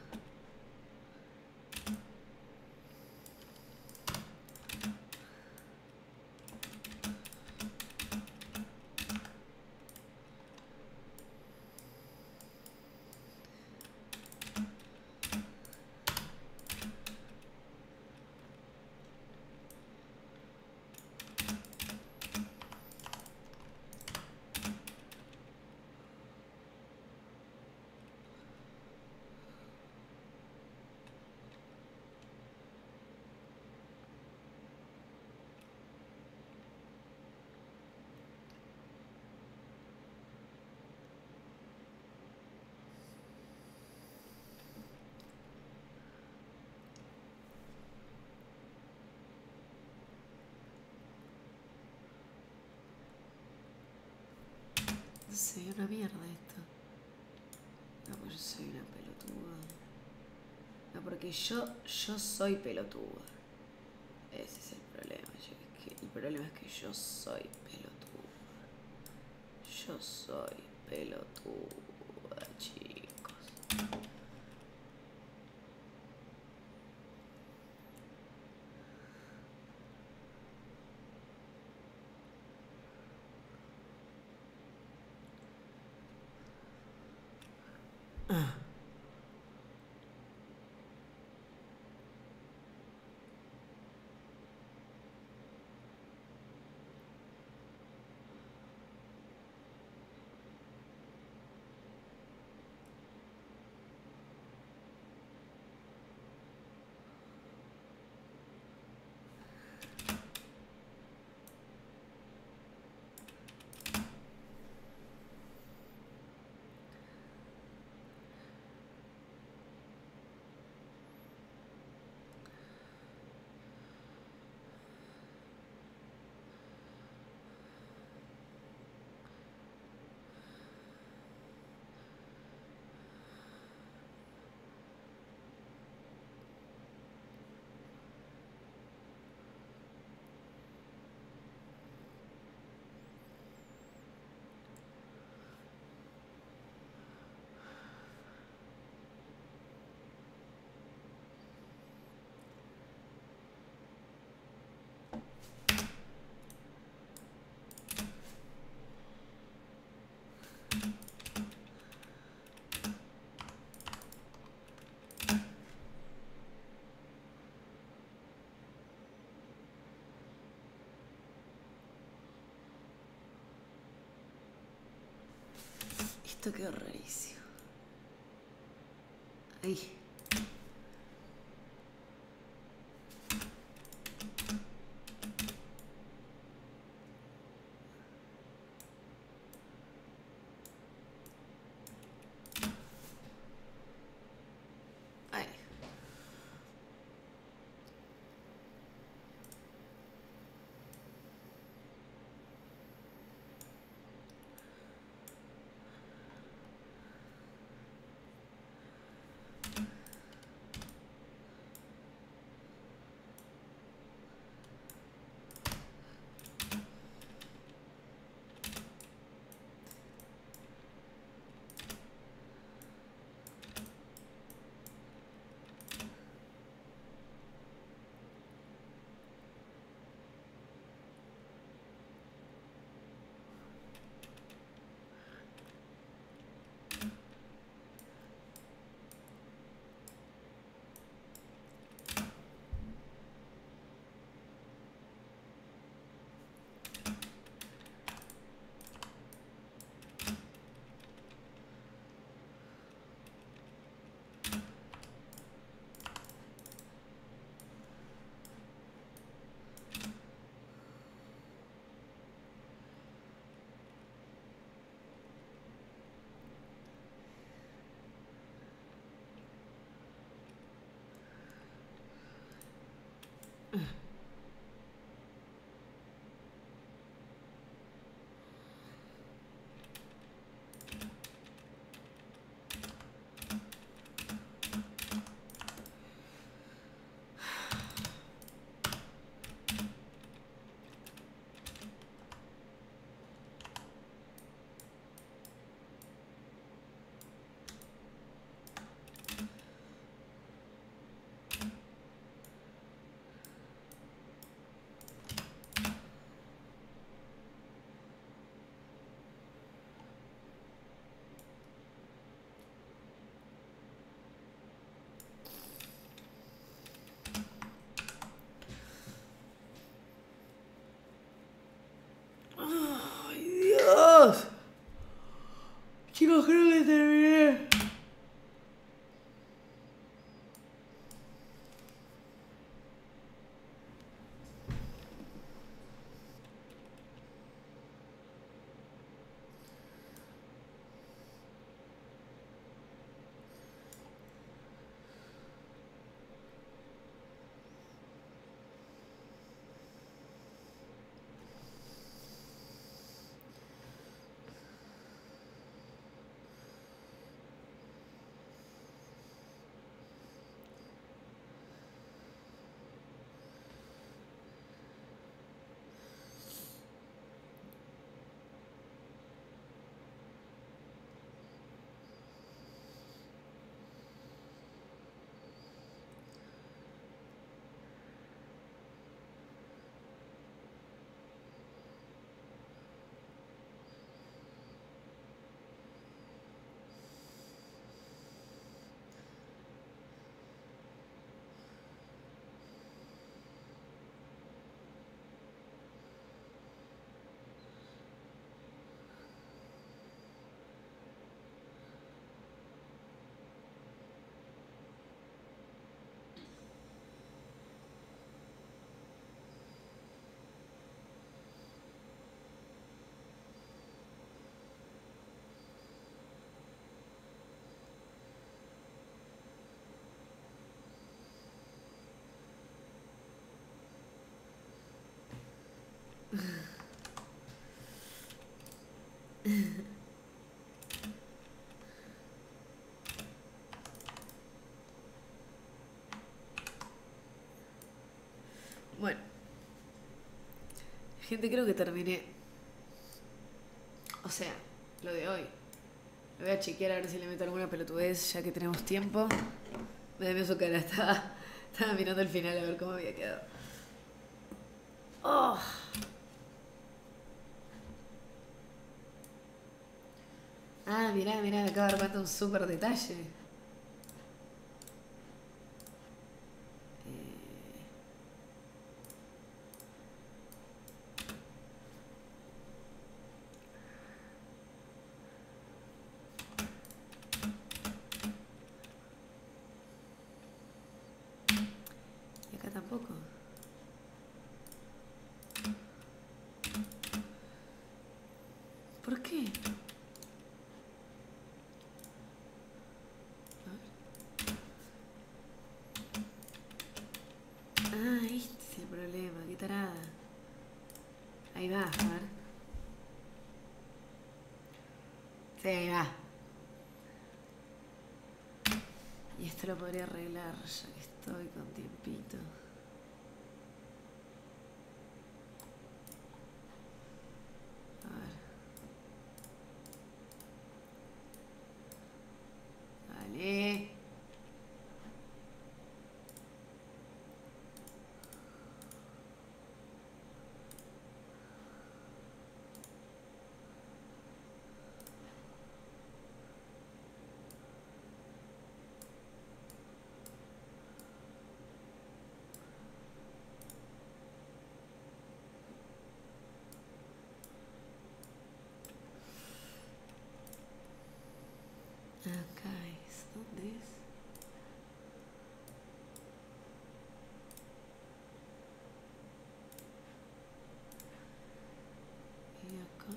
No sé, una mierda esto. No, pues yo soy una pelotuda. No, porque yo, yo soy pelotuda. Ese es el problema. Yo, es que el problema es que yo soy pelotuda. Yo soy pelotuda, chicos. Ah. Esto quedó rarísimo. Ay. Ay. Chicos, creo que terminé. Gente, creo que terminé. O sea, lo de hoy. Me voy a chequear a ver si le meto alguna pelotudez, ya que tenemos tiempo. Me da su cara, estaba, estaba mirando el final a ver cómo había quedado. Oh. Ah, mirá, mirá, me acabo de dar cuenta un súper detalle. Y acá tampoco. ¿Por qué? Ah, este es el problema, qué tarada. Ahí va, a ver. Sí, ahí va. Y esto lo podría arreglar ya que estoy con tiempito. A ver. Vale. Acá es. ¿Dónde es? Y acá.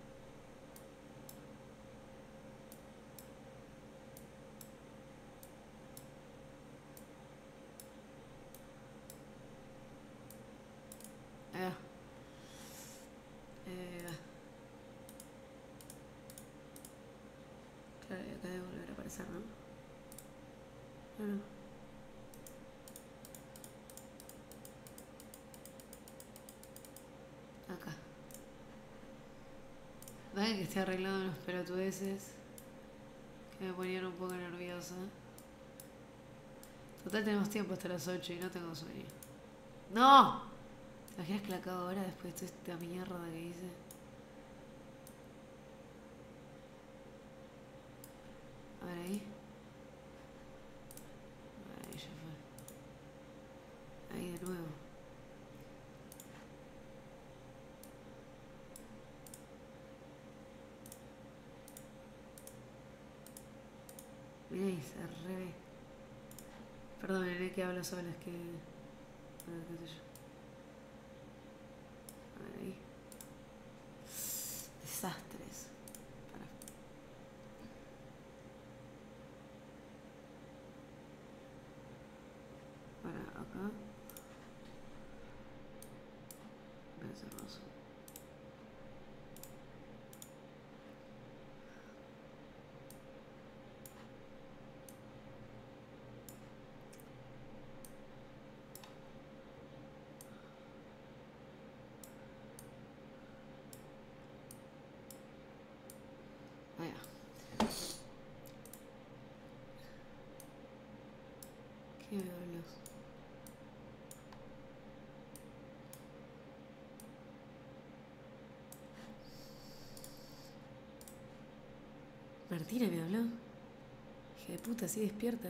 Ah. Eh, claro, y acá debe volver a aparecer, ¿no? No, no. Acá. Vaya que estoy arreglando unos pelotudeces que me ponían un poco nerviosa. Total, tenemos tiempo hasta las ocho y no tengo sueño. ¡No! ¿Te imaginas que la acabo ahora después de toda esta mierda que hice? A ver ahí. Ahí ya fue. Ahí de nuevo. Mirá ahí, se re... Perdón, nene, que hablo sola, es que... A ver, qué sé yo. A ver ahí. Desastres. Para. Para acá. Voy a hacer rosa. Ahí va. ¿Qué me hablas? Martina me habló. Hija de puta, así despierta.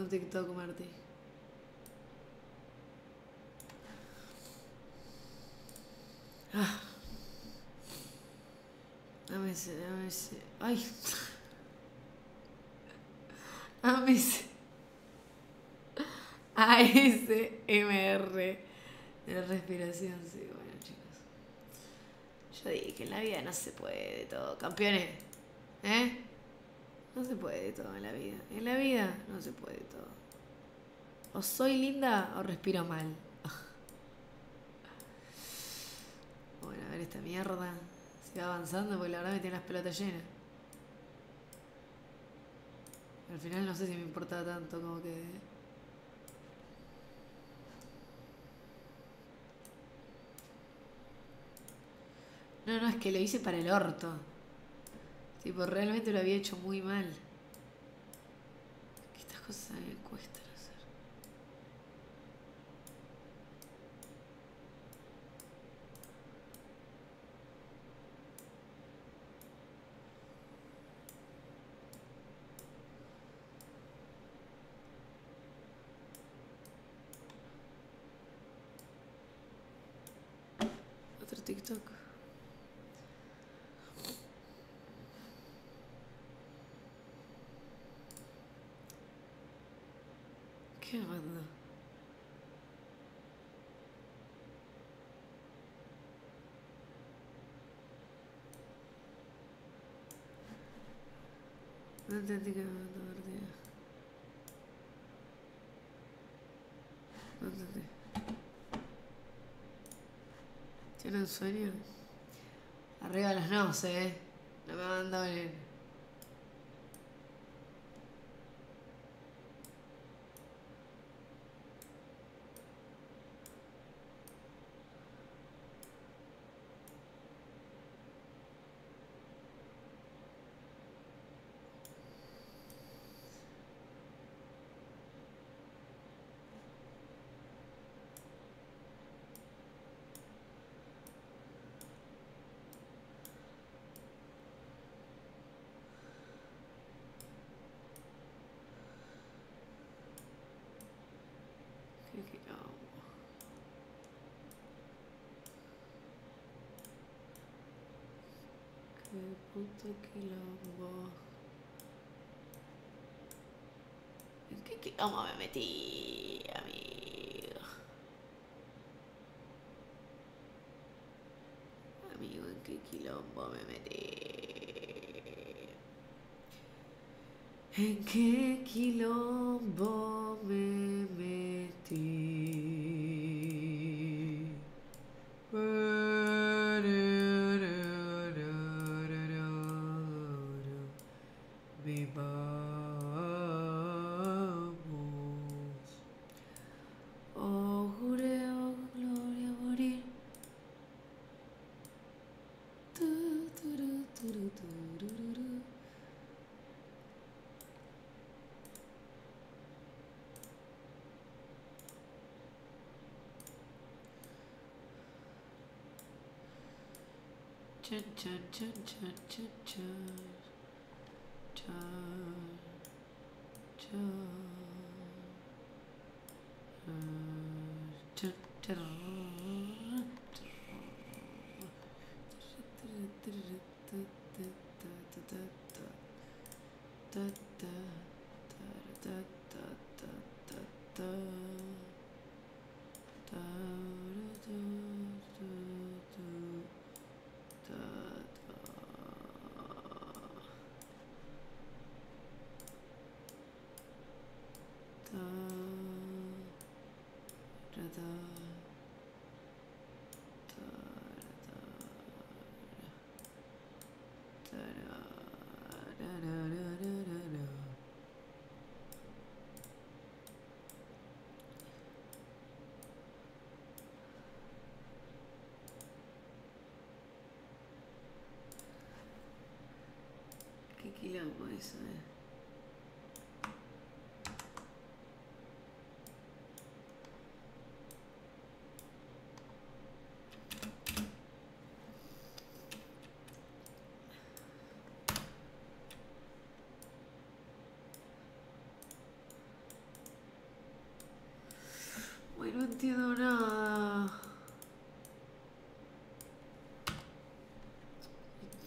otro TikTok, Marti. Ah. Dame ese, dame ese. Ay. Dame ese. A S M R de respiración, sí, bueno, chicos. Yo dije que en la vida no se puede de todo. Campeones, ¿eh? No se puede de todo en la vida. En la vida no se puede de todo. O soy linda o respiro mal. Bueno, a ver esta mierda. Sigue avanzando porque la verdad me tiene las pelotas llenas. Al final no sé si me importa tanto como que... No, no, es que lo hice para el orto. Tipo, realmente lo había hecho muy mal. Que estas cosas a mí me cuestan hacer. Otro TikTok. ¿Qué onda? No entendí que me mandó Martina. No entendí. ¿Tiene un sueño? Arriba las náuseas, eh. No me mandó bien. Qué quilombo. Qué puto quilombo. ¿En qué quilombo me metí, amigo? Amigo, ¿en qué quilombo me metí? ¿En qué quilombo me metí? Vivamos. Oh, juré, oh, gloria, morir. Tu, turu, turu, turururu. Chan, chan, chan, chan, chan, chan. Chan, chan. Chan, chan. Qué quilombo eso, eh.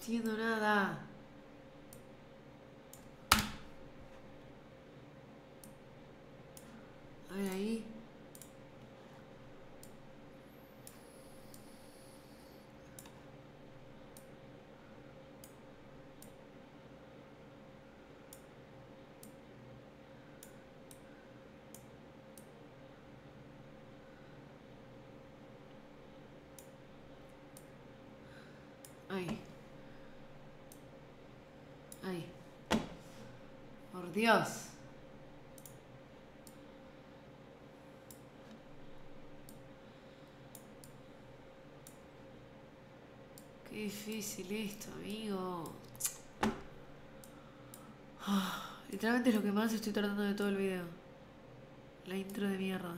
entiendo nada. A ver ahí. Ay. Ay. Por Dios. Qué difícil esto, amigo. Ah, literalmente es lo que más estoy tratando de todo el video. La intro de mierda.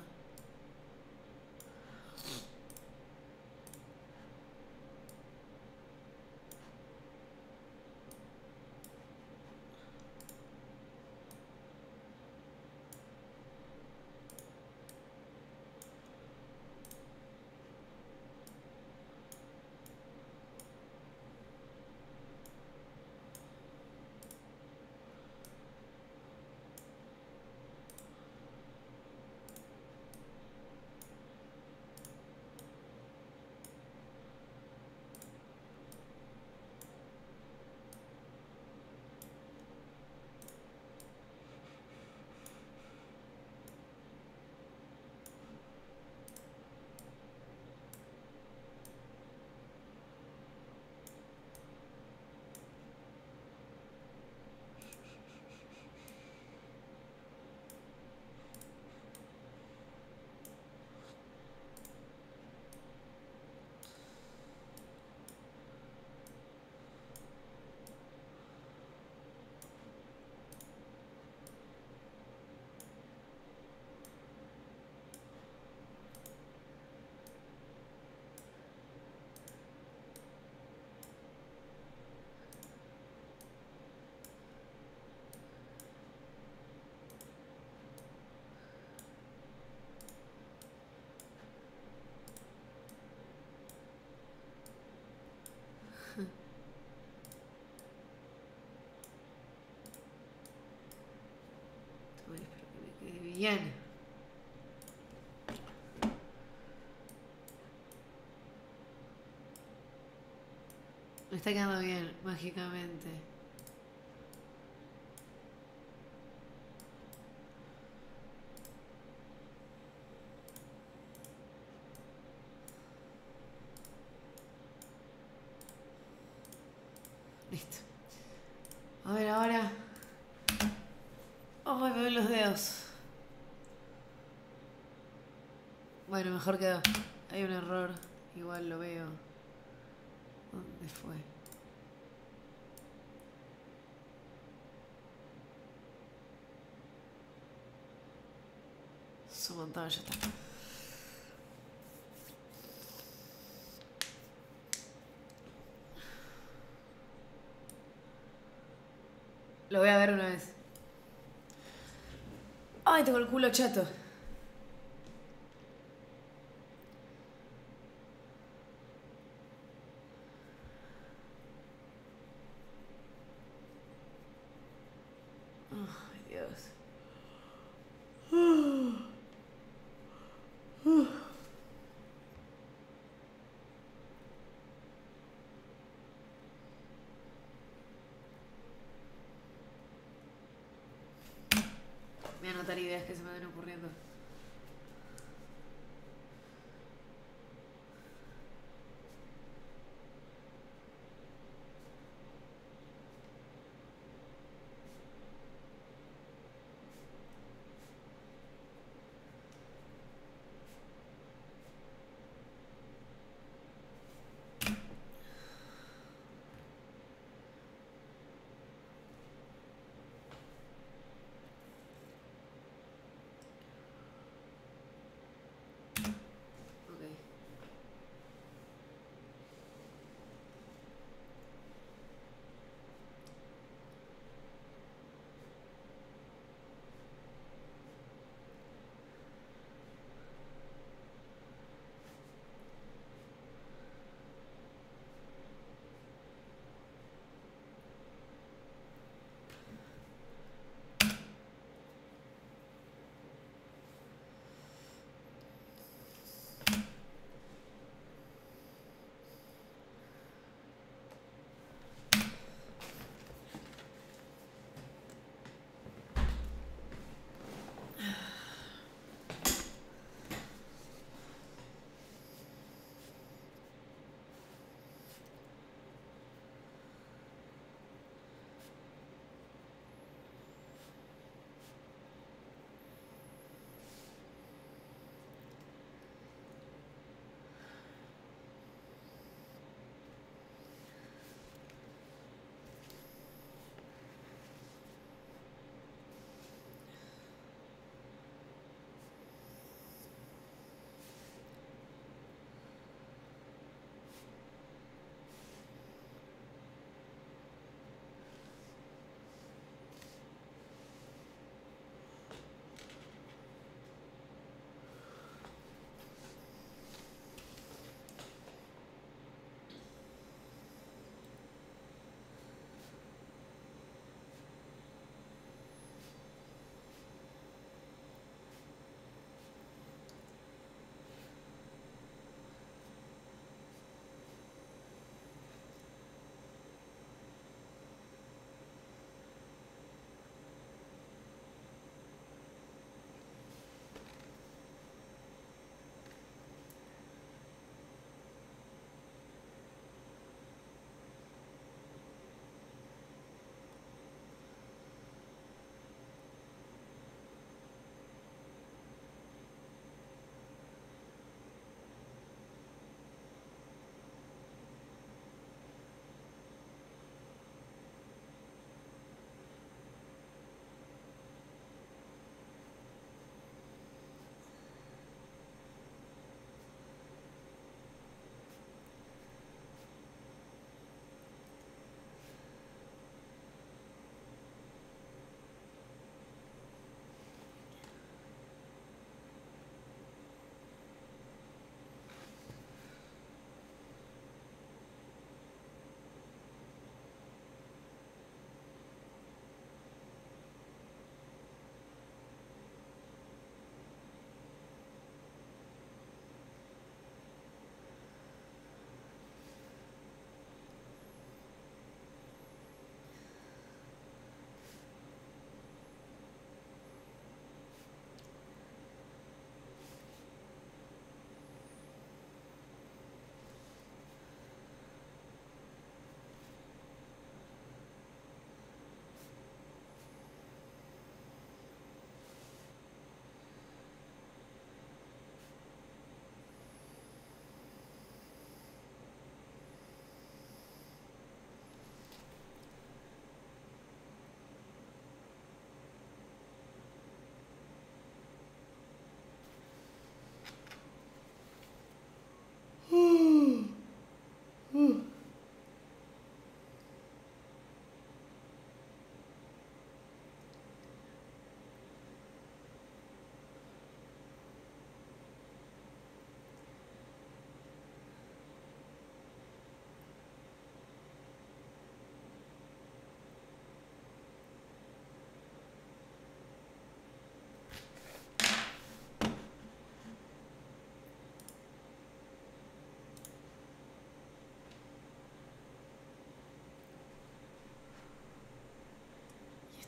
Ay, espero que me quede bien. Me está quedando bien, mágicamente. Listo. A ver, ahora. Ay, me ven los dedos. Bueno, mejor quedó. Hay un error. Igual lo veo. ¿Dónde fue? Es un montón, ya está. Lo voy a ver una vez. Ay, tengo el culo chato. Ay, Dios. Voy a anotar ideas que se me van ocurriendo.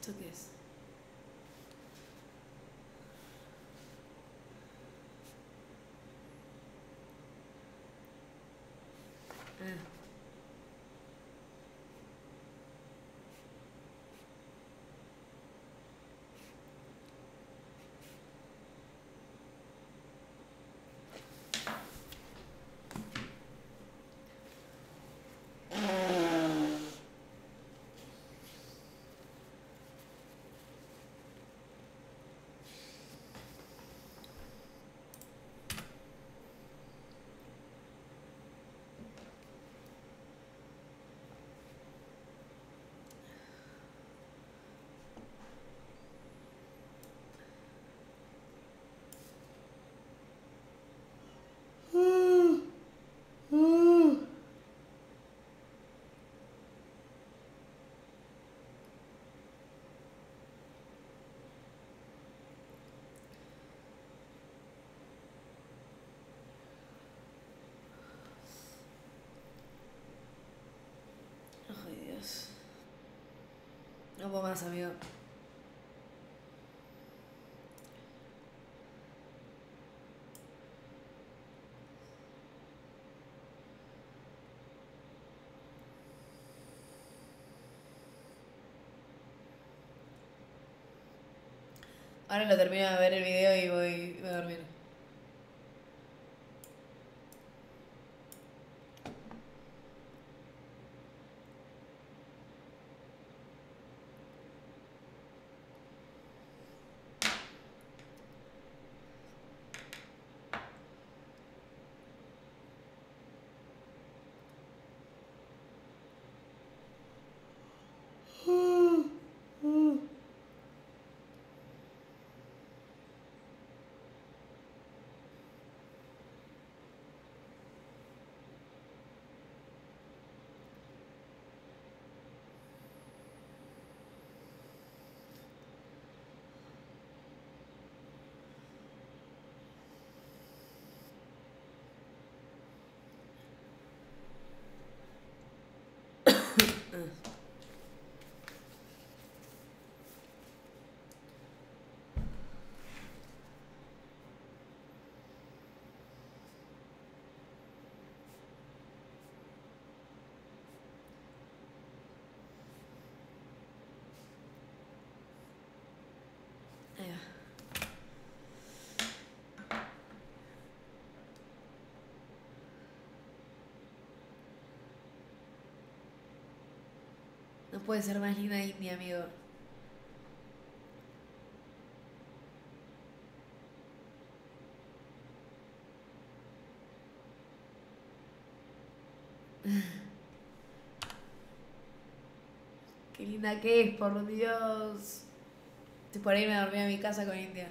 ¿Esto qué es? Ah. Ay, Dios. No puedo más, amigo. Ahora lo termino de ver el video y voy, voy a dormir. Ahí va. No puede ser más linda India, amigo. Qué linda que es, por Dios. Estoy por ahí me dormí a mi casa con India.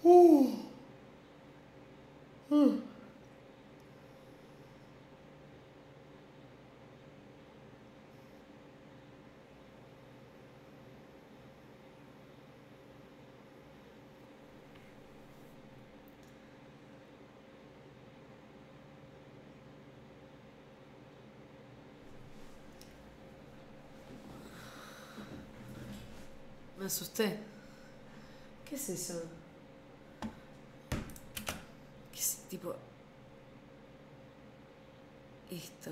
Uh. Uh. Me asusté. ¿Qué es eso? ¿Qué es tipo? Esto.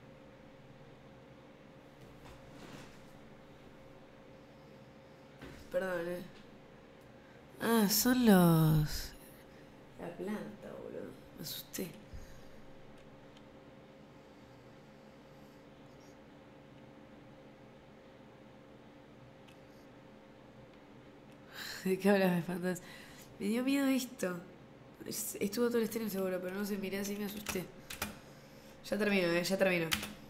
Perdón, eh. Ah, son los... La planta, boludo. Me asusté. ¿De qué hablas, me espantas? Me dio miedo esto. Es- Estuvo todo el stream seguro, pero no sé, miré así y me asusté. Ya termino, eh, ya termino.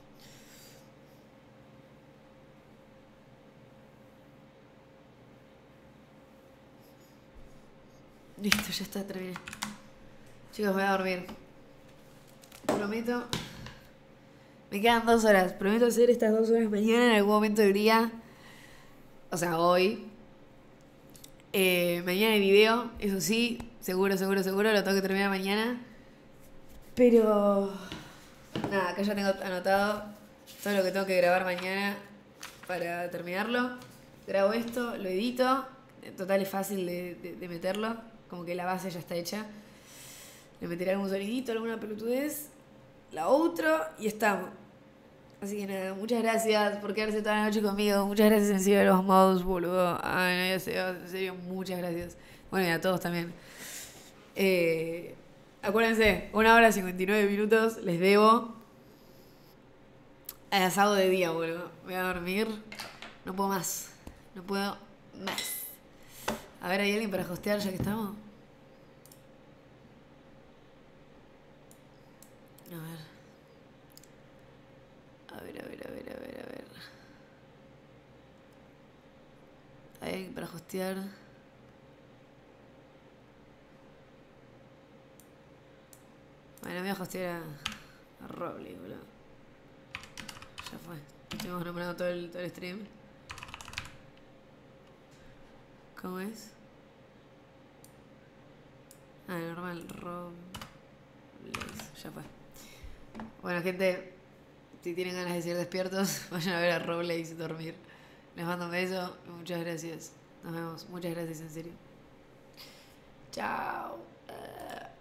Listo, ya está, terminé. Chicos, voy a dormir. Prometo. Me quedan dos horas. Prometo hacer estas dos horas mañana en algún momento del día. O sea, hoy. Eh, mañana hay video, eso sí, seguro, seguro, seguro, lo tengo que terminar mañana. Pero nada, acá ya tengo anotado todo lo que tengo que grabar mañana para terminarlo. Grabo esto, lo edito, en total es fácil de, de, de meterlo, como que la base ya está hecha. Le meteré algún sonidito, alguna pelotudez, la otra y estamos. Así que nada, muchas gracias por quedarse toda la noche conmigo. Muchas gracias en serio a los mods, boludo. Ay, no, ya sé, en serio, muchas gracias. Bueno, y a todos también. Eh, acuérdense, una hora cincuenta y nueve minutos, les debo. A sábado de día, boludo. Voy a dormir. No puedo más. No puedo más. A ver, ¿hay alguien para hostear ya que estamos? A ver. A ver, a ver, a ver, a ver, a ver. ¿Hay alguien para hostear? Bueno, voy a hostear a, a Roble, boludo. Ya fue. Estuvimos nombrando todo el, todo el stream. ¿Cómo es? Ah, normal, Roble. Ya fue. Bueno, gente, si tienen ganas de ser despiertos, vayan a ver a Robles y dormir. Les mando un beso y muchas gracias. Nos vemos. Muchas gracias, en serio. Chao.